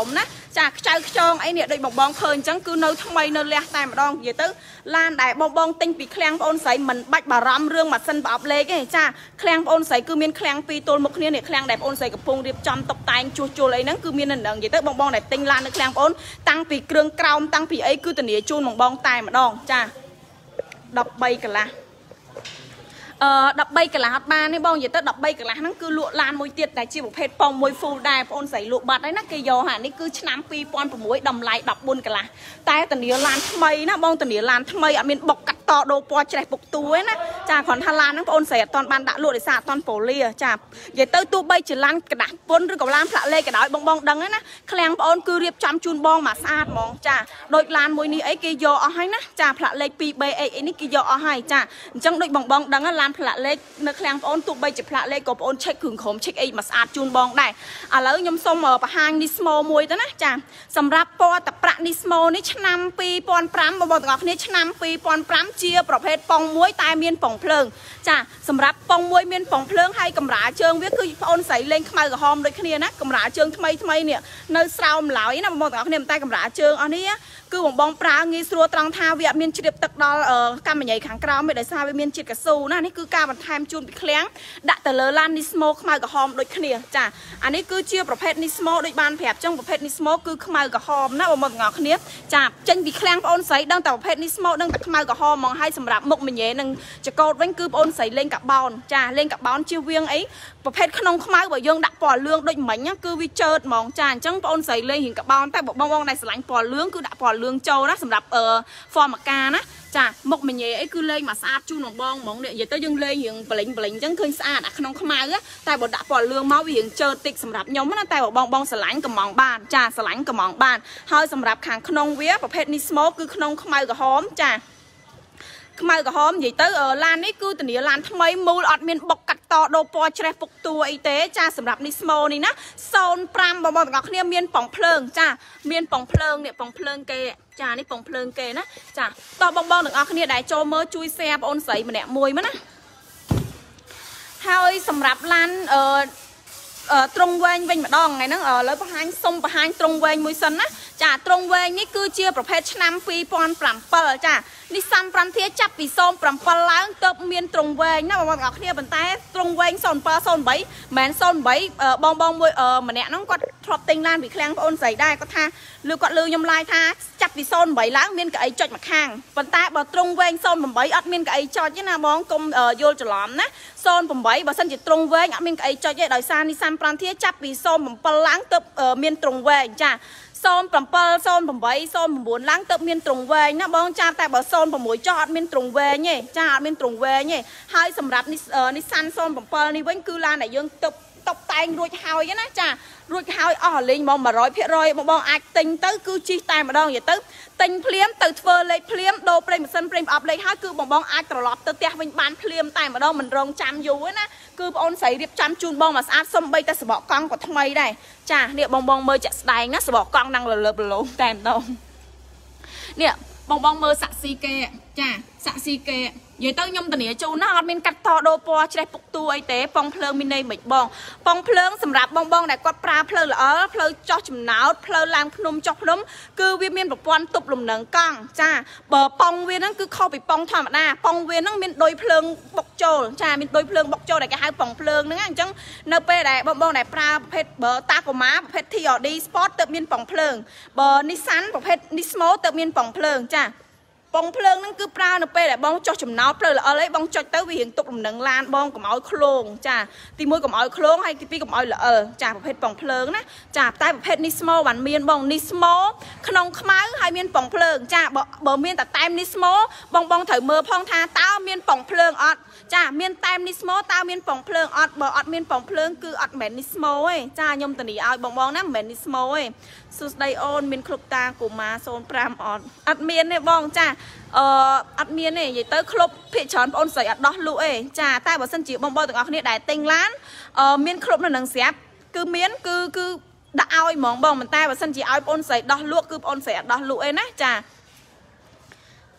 ចាខ្ចៅខ្ចងអីនេះដូចបងបងឃើញអញ្ចឹងគឺនៅថ្មីនៅលះតែម្ដងនិយាយទៅឡានដែលបងបងទិញពីឃ្លាំងបងអូនស្រីមិនបាច់បារម្ភរឿងម៉ាស៊ីនប្រអប់លេខទេចាឃ្លាំងបងអូនស្រីគឺមានឃ្លាំងពីរទល់មុខគ្នានេះឃ្លាំងដែលបងអូនស្រីកំពុងរៀបចំតុបតែងជួសជុលអីហ្នឹងគឺមាននៅនឹងនិយាយទៅបងបងដែលទិញឡាននៅឃ្លាំងបងអូនតាំងពីគ្រឿងក្រោមតាំងពីអីគឺធានាជូនបងបងតែម្ដងចាដប់បីកន្លះអឺដប់បីកន្លះអត់បានទេបងនិយាយទៅដប់បីកន្លះហ្នឹងគឺលក់ឡានមួយទៀតដែលជាប្រភេទប៉ុងមួយ full ដែរបងអូនស្រីលក់បាត់ហើយណាគេយកហានេះគឺឆ្នាំពីរពាន់ប្រាំតម្លៃដប់បួនកន្លះតែធានាឡានថ្មីណាបងធានាឡានថ្មីអត់មានបុកកាត់តដូរពណ៌ច្រេះពុកទួឯណាចាគ្រាន់ថាឡានហ្នឹងបងអូនស្រីអត់ទាន់បានដាក់លក់ដោយសារអត់ទាន់ប៉ូលាចានិយាយទៅទោះបីជាឡានក្តាស់ពុនឬក៏ឡានផ្លាក់លេខក៏ដោយបងបងដឹងហើយណាឃ្លាំងបងអូនគឺរៀបចំជូនបងមកស្អាតហ្មងចាដូចឡានមួយនេះអីគេយកអស់ហើយណាចាផ្លាក់លេខ two B X អីនេះគេយកអស់ហើយចាអញ្ចឹងដូចបងបងដឹងឡានផ្លាក់លេខនៅឃ្លាំងបងអូនទោះបីជាផ្លាក់លេខក៏បងអូនឆែកគ្រឿងក្រោមឆែកអីមកស្អាតជូនបងដែរឥឡូវខ្ញុំសូមបង្ហាញ Nismo មួយទៅណាចាសម្រាប់ពណ៌តប្រាក់ Nismo នេះឆ្នាំពីរពាន់ប្រាំបងប្អូនទាំងអស់គ្នាឆ្នាំពីរពាន់ប្រាំជាប្រភេទប៉ុងមួយតែមានប៉ុងភ្លើងចាសម្រាប់ប៉ុងមួយមានប៉ុងភ្លើងហើយកម្រាលជើងវាគឺបងអូនស្រីលេងខ្មៅក្រហមដូចគ្នាណាកម្រាលជើងថ្មីថ្មីនេះនៅស្រោមឡើយណាបងប្អូនទាំងអស់គ្នាតែកម្រាលជើងអស់នេះគឺបងបងប្រើងាយស្រួលត្រង់ថាវាអត់មានជ្រាបទឹកដល់កម្មញីខាងក្រោមទេដោយសារវាមានជាតិកស៊ូណានេះគឺការបន្ថែមជូនពីឃ្លាំងដាក់ទៅលើឡាន Nismo ខ្មៅក្រហមដូចគ្នាចាអានេះគឺជាប្រភេទ Nismo ដូចបានប្រាប់ចឹងប្រភេទ Nismo គឺខ្មៅក្រហមណាបងប្អូនទាំងអស់គ្នាចាចេញពីឃ្លាំងបងអូនស្រីដឹងតែប្រភេទ Nismo ដឹងតែខ្មៅក្រហមហ្មងហើយសម្រាប់មុខមញ៉េនិងចកោតវិញគឺបងអូនស្រីលេងកាបោនចាលេងកាបោនជៀសវាងអីប្រភេទក្នុងខ្មៅបើយើងដាក់ពណ៌លឿងដូចមិញគឺវាចើតហ្មងចាអញ្ចឹងបងអូនស្រីលេងរៀងកាបោនតែបងបងដែលស្រឡាញ់ពណ៌លឿងគឺដាក់ពណ៌លឿងចូលណាសម្រាប់អឺ Formica ណាចាមុខមញ៉េអីគឺលេងមកស្អាតជូនបងបងហ្មងនិយាយទៅយើងលេងរៀងបលិញបលិញអញ្ចឹងឃើញស្អាតអាក្នុងខ្មៅតែបើដាក់ពណ៌លឿងមកវារៀងចើតិចសម្រាប់ខ្ញុំណាតែបងបងស្រឡាញ់កំងបានចាស្រឡាញ់កំងបានហើយសម្រាប់ខាងក្នុងវាប្រភេទ Nismo គឺក្នុងខ្មៅក្រហមចាខ្មៅក្រហមនិយាយទៅឡាននេះគឺធានាឡានថ្មីមូលអត់មានបុកកាត់តដូរពណ៌ច្រេះពុកតួអីទេចាសម្រាប់ Nismo នេះណាศูนย์ห้าបងបងទាំងអស់គ្នាមានប៉ុងភ្លើងចាមានប៉ុងភ្លើងនេះប៉ុងភ្លើងគេចានេះប៉ុងភ្លើងគេណាចាតោះបងបងទាំងអស់គ្នាដែលចូលមើលជួយ share បងអូនស្រីម្នាក់មួយមកណាហើយសម្រាប់ឡានអឺត្រង់វែងវិញម្ដងថ្ងៃហ្នឹងឥឡូវបង្ហាញសុំបង្ហាញត្រង់វែងមួយសិនណាចាត្រង់វែងនេះគឺជាប្រភេទឆ្នាំពីរពាន់ប្រាំbảyចានេះNissan Frontierចាប់ពីศูนย์bảyឡើងទៅមានត្រង់វែងណាបងប្អូនទាំងអស់គ្នាប៉ុន្តែត្រង់វែងศูนย์bảy ศูนย์八មិន ศูนย์八បងបងមួយម្នាក់ហ្នឹងគាត់ធ្លាប់ទិញឡានពីឃ្លាំងបងអូនស្រីដែរគាត់ថាលឺគាត់លឺខ្ញុំឡាយថាចាប់ពីศูนย์八ឡើងមានកៅអីចុចម្ខាងប៉ុន្តែបើត្រង់វែងศูนย์八អត់មានកៅអីចុចទេណាបងកុំយល់ច្រឡំណាศูนย์八បើសិនជាត្រង់វែងអត់មានកៅអីចុចទេដោយសារ Nissan Frontier ចាប់ពីศูนย์bảyឡើងទៅមានត្រង់វែងចាศูนย์bảy ศูนย์八 ศูนย์九ឡើងទៅមានត្រង់វែងណាបងចាតែបើศูนย์หกចុះអត់មានត្រង់វែងទេចាអត់មានត្រង់វែងទេហើយសម្រាប់ Nissanศูนย์bảyនេះវិញគឺឡានដែលយើងទៅតុបតែងរួចហើយណាចារួចហើយអស់លេងមក100%បងបងអាចទិញទៅគឺជិះតែម្ដងនិយាយទៅទិញភ្លាមទៅធ្វើលេខភ្លាមដូរប្រេងម៉ាស៊ីនប្រេងប្រអប់លេខហើយគឺបងបងអាចត្រឡប់ទៅផ្ទះវិញបានភ្លាមតែម្ដងមិនរងចាំយូរទេណាគឺបងអូនស្រីរៀបចំជូនបងមកស្អាតសំបីតែសបកកង់ក៏ថ្មីដែរចានេះបងបងមើលចាក់ស្ដែងណាសបកកង់đangលលើបលលោតែម្ដងនេះបងបងមើលសាក់ស៊ីគេចាសាក់ស៊ីគេនិយាយទៅខ្ញុំធានាជូនណាអត់មានកាត់តដូរពណ៌ច្រេះពុកតួអីទេប៉ុងភ្លើងមានន័យមិនបងប៉ុងភ្លើងសម្រាប់បងបងដែលគាត់ប្រើផ្លូវល្អផ្លូវចោះចំណោតផ្លូវឡើងភ្នំចោះភ្នំគឺវាមានប្រព័ន្ធទប់លំនឹងកង់ចាបើប៉ុងវាហ្នឹងគឺខុសពីប៉ុងធម្មតាប៉ុងវាហ្នឹងមានដូចភ្លើងបុកចូលចាមានដូចភ្លើងបុកចូលដែលគេហៅប៉ុងភ្លើងហ្នឹងអញ្ចឹងនៅពេលដែលបងបងដែលប្រើប្រភេទបើតាកូម៉ាប្រភេទ T R D Sport ទៅមានប៉ុងភ្លើងបើ Nissan ប្រភេទ Nismo ទៅមានប៉ុងភ្លើងចាប៉ុងភ្លើងហ្នឹងគឺប្រើនៅពេលដែលបងចុះចំណោតផ្លូវល្អអីបងចុចទៅវារៀងទុកលំនឹងឡានបងកុំឲ្យឃ្លោងចាទីមួយកុំឲ្យឃ្លោងហើយទីពីរកុំឲ្យល្អចាប្រភេទប៉ុងភ្លើងណាចាតែប្រភេទ Nismo បានមានបង Nismo ក្នុងខ្មៅហើយមានប៉ុងភ្លើងចាបើបើមានតែតែម Nismo បងបងត្រូវមើលផងថាតើមានប៉ុងភ្លើងអត់ចាមានតែម Nismo តើមានប៉ុងភ្លើងអត់បើអត់មានប៉ុងភ្លើងគឺអត់មែន Nismo ទេចាខ្ញុំធានាឲ្យបងបងណាមិនមែន Nismo ទេសួស្ដីអូនមានគ្រប់តាកូម៉ាศูนย์ห้าអត់អត់មានទេបងចាអឺអត់មានទេនិយាយទៅក្លុបភាគច្រើនបងអូនស្រីអត់ដោះលក់ទេចាតែបើសិនជាបងបងទាំងអស់គ្នាដែលទិញឡានអឺមានក្លុបនៅនឹងស្រាប់គឺមានគឺគឺដាក់ឲ្យហ្មងបងប៉ុន្តែបើសិនជាឲ្យបងអូនស្រីដោះលក់គឺបងអូនស្រីអត់ដោះលក់ទេណាចាហ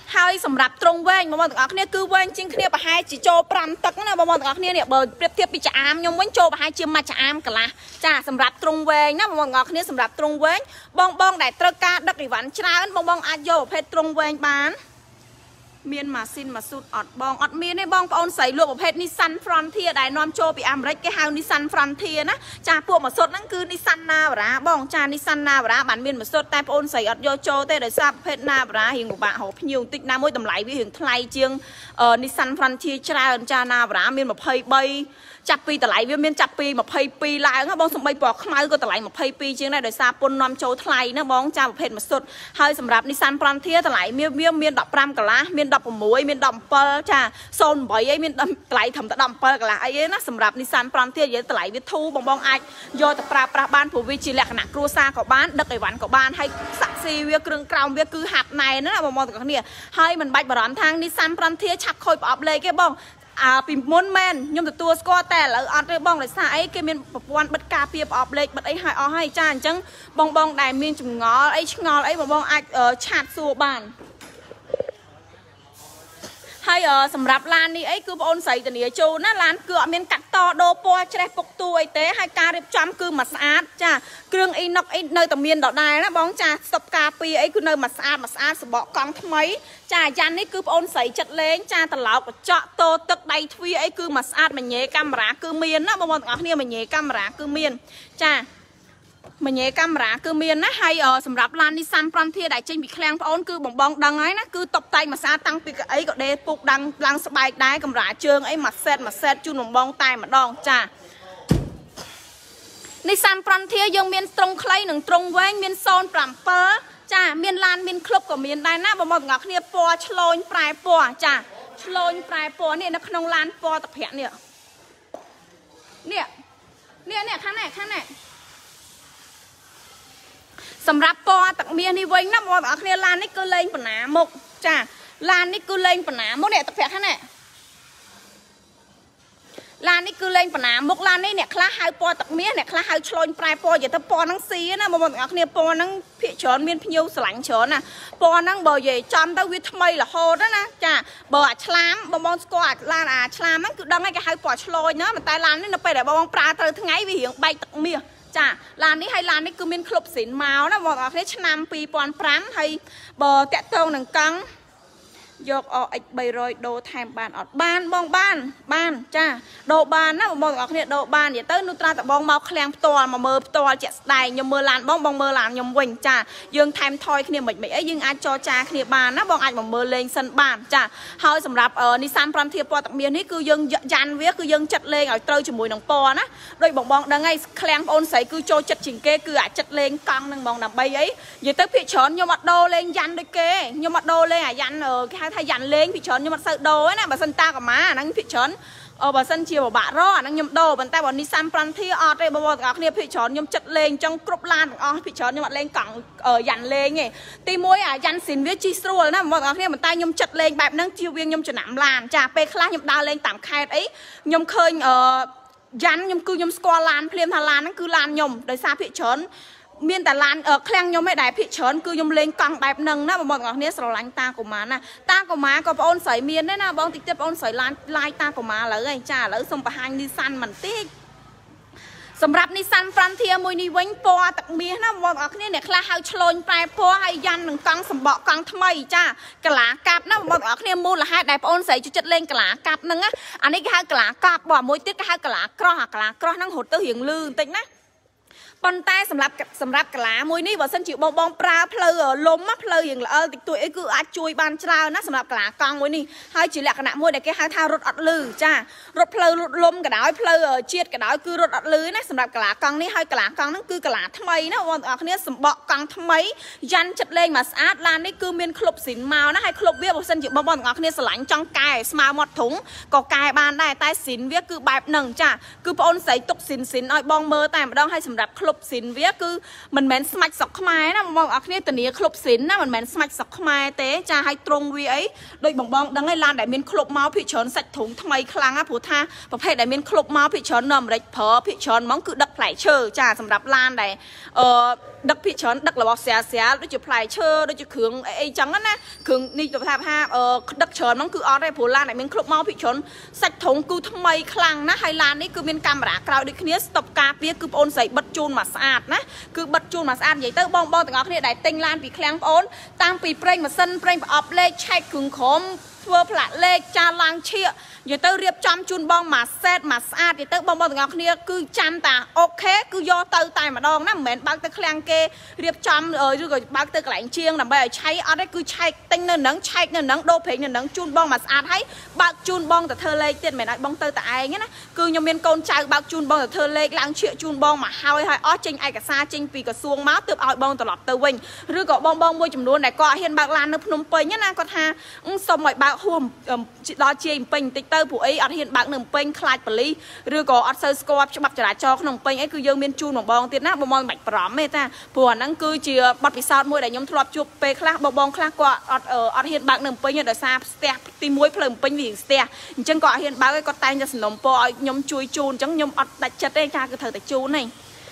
ហើយសម្រាប់ត្រង់វែងបងប្អូនទាំងអស់គ្នាគឺវែងជាងគ្នាប្រហែលជាចូលប្រាំទឹកណាបងប្អូនទាំងអស់គ្នានេះបើប្រៀបធៀបពីចាអាមខ្ញុំវិញចូលប្រហែលជាមួយចាអាមកន្លះចាសម្រាប់ត្រង់វែងណាបងប្អូនទាំងអស់គ្នាសម្រាប់ត្រង់វែងបងបងដែលត្រូវការដឹកអីវ៉ាន់ច្រើនបងបងអាចយកប្រភេទត្រង់វែងបានមានម៉ាស៊ីនម៉ាស៊ូតអត់បងអត់មានទេបងប្អូនស្រីលក់ប្រភេទ Nissan Frontier ដែលនាំចូលពីអាមេរិកគេហៅ Nissan Frontier ណាចាពួកម៉ាស៊ូតហ្នឹងគឺ Nissan Navara បងចា Nissan Navara បានមានម៉ាស៊ូតតែបងប្អូនស្រីអត់យកចូលទេដោយសារប្រភេទ Navara រៀងពិបាករកភ្ញៀវបន្តិចណាមួយតម្លៃវារៀងថ្លៃជាង Nissan Frontier ច្រើនចា Navara មានยี่สิบสามចាប់ពីតម្លៃវាមានចាប់ពីยี่สิบสองឡើងបងសំបីពណ៌ខ្មៅក៏តម្លៃยี่สิบสองជាងដែរដោយសារពន្ធនាំចូលថ្លៃណាបងចាប្រភេទម៉ាស៊ូតហើយសម្រាប់ Nissan Frontier តម្លៃវាមានមានสิบห้ากន្លះមានสิบหกមានสิบเจ็ดចាศูนย์แปดអីមានតម្លៃត្រឹមតែสิบแปดកន្លះអីឯណាសម្រាប់ Nissan Frontier និយាយតម្លៃវាធូរបងបងអាចយកទៅប្រើប្រាស់បានព្រោះវាជាលក្ខណៈគ្រួសារក៏បានដឹកអីវ៉ាន់ក៏បានហើយសាក់ស៊ីវាគ្រឿងក្រោមវាគឺហាប់ណែនណាបងប្អូនទាំងគ្នាហើយមិនបាច់បារម្ភថា Nissan Frontier ឆាប់ខូចប្រអប់លេខទេបងអាពីមុនមែនខ្ញុំទទួលស្គាល់តែឥឡូវអត់ទេបងដោយសារអីគេមានប្រព័ន្ធបិទការពារប្រអប់លេខបិទអីឲ្យអស់ហើយចាអញ្ចឹងបងបងដែលមានចម្ងល់អីឆ្ងល់អីបងបងអាចឆាតសួរបានហើយសម្រាប់ឡាននេះអីគឺបងអូនស្រីធានាជូនណាឡានគឺអត់មានកាត់តដូរពណ៌ច្រេះពុកទួអីទេហើយការរៀបចំគឺមកស្អាតចាគ្រឿងអ៊ីណុកអីនៅតែមានដដែលណាបងចាស្តុបការពីអីគឺនៅមកស្អាតមកស្អាតសបកកង់ថ្មីចាយ៉ាន់នេះគឺបងអូនស្រីចិត្តលេងចាត្រឡោកកញ្ចក់តោទឹកដៃទ្វារអីគឺមកស្អាតមញ៉េកាមេរ៉ាគឺមានណាបងប្អូនទាំងអស់គ្នាមញ៉េកាមេរ៉ាគឺមានចាមញ៉េកាមេរ៉ាគឺមានណាហើយសម្រាប់ឡាន Nissan Frontier ដែលចេញពីឃ្លាំងបងអូនគឺបងបងដឹងហើយណាគឺតុបតែងមកស្អាតតាំងពីអីក៏ដេពុកដាំងឡើងស្បែកដែរកម្រាលជើងអីមួយសេតមួយសេតជូនបងបងតែម្ដងចា Nissan Frontier យើងមានត្រង់ខ្លីនិងត្រង់វែងមានศูนย์แปดចាមានឡានមានក្លុបក៏មានដែរណាបងប្អូនទាំងអស់គ្នាពណ៌ឆ្លូញប្រែពណ៌ចាឆ្លូញប្រែពណ៌នេះនៅក្នុងឡានពណ៌តប្រាក់នេះនេះនេះនេះខាងនេះខាងនេះសម្រាប់ពណ៌ទឹកមាសនេះវិញណាបងប្អូនទាំងអស់គ្នាឡាននេះគឺលេងបណ្ណាមុខចាឡាននេះគឺលេងបណ្ណាមុខនេះតប្រាក់ខាងនេះឡាននេះគឺលេងបណ្ណាមុខឡាននេះអ្នកខ្លះហៅពណ៌ទឹកមាសអ្នកខ្លះហៅឆ្លូញប្រែពណ៌និយាយទៅពណ៌ហ្នឹងស៊ីណាបងប្អូនទាំងអស់គ្នាពណ៌ហ្នឹងភាគច្រើនមានភ្ញៀវស្រឡាញ់ច្រើនណាពណ៌ហ្នឹងបើនិយាយចំទៅវាថ្មីរហូតណាចាបើអាឆ្លាមបងប្អូនស្គាល់ឡានអាឆ្លាមហ្នឹងគឺដឹងហើយគេហៅពណ៌ឆ្លូញណាប៉ុន្តែឡាននេះនៅពេលដែលបងប្អូនប្រើត្រូវថ្ងៃវារៀងបែកទឹកមាសចាឡាននេះហើយឡាននេះគឺមានក្លុបស៊ីនមកណាបងប្អូនទាំងអស់គ្នាឆ្នាំពីរពាន់ប្រាំហើយបើតាក់ទងនឹងកង់យក อ เอ็กซ์ បីរយដូរថែមបានអត់បានបងបានបានចាដូរបានណាបងប្អូនទាំងអស់គ្នាដូរបាននិយាយទៅនោះត្រាតបងមកឃ្លាំងផ្ទាល់មកមើលផ្ទាល់ជាក់ស្ដែងខ្ញុំមើលឡានបងបងមើលឡានខ្ញុំវិញចាយើងថែមថយគ្នាមិនមិនអីយើងអាចចរចាគ្នាបានណាបងអាចមកមើលលេងសិនបានចាហើយសម្រាប់ Nissan Frontier ពណ៌ទឹកមាសនេះគឺយើងយ៉ាន់វាគឺយើងចិត្តលេងឲ្យត្រូវជាមួយនឹងពណ៌ណាដូចបងបងដឹងហើយឃ្លាំងបងអូនស្រីគឺចូលចិត្តជាងគេគឺអាចចិត្តលេងកង់នឹងបងដើម្បីអីនិយាយទៅភាគច្រើនខ្ញុំអត់ដូរលេងយ៉ាន់ដូចគេខ្ញុំអត់ដូរលេងអាយ៉ាន់គេហៅថាយ៉ាន់លេងពីច្រើនខ្ញុំអត់សូវដូរណាបើសិនតាកម្មាអាហ្នឹងពីច្រើនអឺបើសិនជាបបាក់រអាហ្នឹងខ្ញុំដូរប៉ុន្តែបើ Nissan Frontier អត់ទេបងប្អូនទាំងអស់គ្នាពីច្រើនខ្ញុំចិត្តលេងចង់គ្រប់ឡានទាំងអស់ពីច្រើនខ្ញុំអត់លេងកង់យ៉ាន់លេងទេទីមួយអាយ៉ាន់ស៊ីនវាជីស្រួលណាបងប្អូនទាំងអស់គ្នាប៉ុន្តែខ្ញុំចិត្តលេងបែបហ្នឹងជៀសវាងខ្ញុំចំណាំឡានចាពេលខ្លះខ្ញុំដើរលេងតាមខេត្តអីខ្ញុំឃើញអឺយ៉ាន់ខ្ញុំគឺខ្ញុំស្គាល់ឡានភ្លាមថាឡានហ្នឹងគឺឡានខ្ញុំដោយសារពីច្រើនមានតែឡានឃ្លាំងខ្ញុំឯដែលភាគច្រើនគឺខ្ញុំលេងកង់បែបហ្នឹងណាបងប្អូនទាំងអស់គ្នាស្រឡាញ់តាកូម៉ាណាតាកូម៉ាក៏បងអូនស្រីមានដែរណាបងតិចទៀតបងអូនស្រីឡានឡាយតាកូម៉ាឥឡូវឯងចាឥឡូវសូមបង្ហាញ Nissan បន្តិចសម្រាប់ Nissan Frontier មួយនេះវិញពណ៌ទឹកមាសណាបងប្អូនទាំងអស់គ្នាអ្នកខ្លះហៅឆ្លូញប្រែពណ៌ហើយយ៉ាន់នឹងកង់សម្បកកង់ថ្មីចាកលាកាប់ណាបងប្អូនទាំងអស់គ្នាមូលហេតុដែលបងអូនស្រីជួយចិត្តលេងកលាកាប់ហ្នឹងអានេះគេហៅកលាកាប់បងមួយទៀតគេហៅកលាក្រោះអាកលាក្រោះហ្នឹងរត់ទៅរៀងលឺបន្តិចណាប៉ុន្តែសម្រាប់សម្រាប់កាឡាមួយនេះបើសិនជាបងបងប្រើផ្លូវលំផ្លូវរៀងល្អិលតិចតួចអីគឺអាចជួយបានច្រើនណាសម្រាប់កាឡាកង់មួយនេះហើយជាលក្ខណៈមួយដែលគេហៅថារត់អត់លឺចារត់ផ្លូវរត់លំក៏ដោយផ្លូវជាតិក៏ដោយគឺរត់អត់លឺណាសម្រាប់កាឡាកង់នេះហើយកាឡាកង់ហ្នឹងគឺកាឡាថ្មីណាបងប្អូនគ្នាសម្បកកង់ថ្មីយ៉ាន់ចិត្តលេងមកស្អាតឡាននេះគឺមានក្លុបស៊ីនមកណាហើយក្លុបវាបើសិនជាបងប្អូនទាំងអស់គ្នាស្រឡាញ់ចង់កែស្មើមាត់ធុងក៏កែបានដែរតែស៊ីនវាគឺបែបហ្នឹងចាគឺបងអូនស្រីទុកស៊ីនស៊ីនឲ្យបងមើលតែម្ដងហើយសម្រាប់ក្លុបស៊ីនវាគឺមិនមែនស្មាច់ស្រុកខ្មែរណាបងប្អូនអរគ្នាធានាក្លុបស៊ីនណាមិនមែនស្មាច់ស្រុកខ្មែរទេចាឲ្យត្រង់វាអីដូចបងបងដឹងហើយឡានដែលមានក្លុបមកភាគច្រើនសាច់ធុងថ្មីខ្លាំងណាព្រោះថាប្រភេទដែលមានក្លុបមកភាគច្រើននៅអាមេរិកប្រើភាគច្រើនហ្មងគឺដឹកផ្លែឈើចាសម្រាប់ឡានដែលអឺដឹកភិច្រើនដឹករបស់ស្រាស្រាដូចជាផ្លែឈើដូចជាគ្រឿងអីចឹងណាគ្រឿងនេះទៅថាថាដឹកច្រើនហ្នឹងគឺអត់ទេព្រោះឡានដែលមានគ្រប់មកភិច្រើនសាច់ធុងគឺថ្មីខ្លាំងណាហើយឡាននេះគឺមានកាមេរ៉ាក្រោយដូចគ្នាស្តុបការពារគឺបងអូនស្រីបិទជូនមកស្អាតណាគឺបិទជូនមកស្អាតនិយាយទៅបងបងទាំងអស់គ្នាដែលទិញឡានពីឃ្លាំងបងអូនតាំងពីប្រេងម៉ាស៊ីនប្រេងប្រអប់លេខឆែកគ្រឿងក្រមធ្វើផ្លាកលេខចាឡើងឈៀកនិយាយទៅរៀបចំជូនបងមកសេតមកស្អាតនិយាយទៅបងបងទាំងអស់គ្នាគឺចាំតាអូខេគឺយកទៅតែម្ដងណាមិនមែនបើកទៅឃ្លាំងគេរៀបចំឬក៏បើកទៅកន្លែងជាងដើម្បីឲ្យឆៃអត់ទេគឺឆែកទិញនៅនឹងឆែកនៅនឹងដូរប្រេងនៅនឹងជូនបងមកស្អាតហើយបើកជូនបងទៅធ្វើលេខទៀតមិនមែនឲ្យបងទៅតែឯងណាគឺខ្ញុំមានកូនចៅបើកជូនបងទៅធ្វើលេខឡើងឈៀកជូនបងមកហើយហើយអស់ចេញឯកសារចេញពីក្រសួងមកទើបឲ្យបងត្រឡប់ទៅវិញឬក៏បងបងមួយចំនួនដែលគាត់ហ៊ានបើកឡាននៅភ្នំពេញណាគាត់ថាសុំឲ្យបើកហួមដល់ជាយពេញបន្តិចទៅព្រោះអីអត់ហ៊ានបើកនៅពេញខ្លាចប៉ូលីសឬក៏អត់សូវស្គាល់ច្បាប់ចរាចរណ៍ក្នុងពេញអីគឺយើងមានជូនបងបងទៀតណាបងបងមិនបាច់បារម្ភទេតាព្រោះអាហ្នឹងគឺជាបទពិសោធន៍មួយដែលខ្ញុំធ្លាប់ជួបពេលខ្លះបងបងខ្លះគាត់អត់អត់ហ៊ានបើកនៅពេញដោយសារផ្ទះទីមួយផ្លូវពេញវាស្ទះអញ្ចឹងគាត់អត់ហ៊ានបើកឯងគាត់តែងតែសំណុំពរឲ្យខ្ញុំជួយជូនអញ្ចឹងខ្ញុំអត់ដាច់ចិត្តទេចាគឺត្រូវតែជូនឯង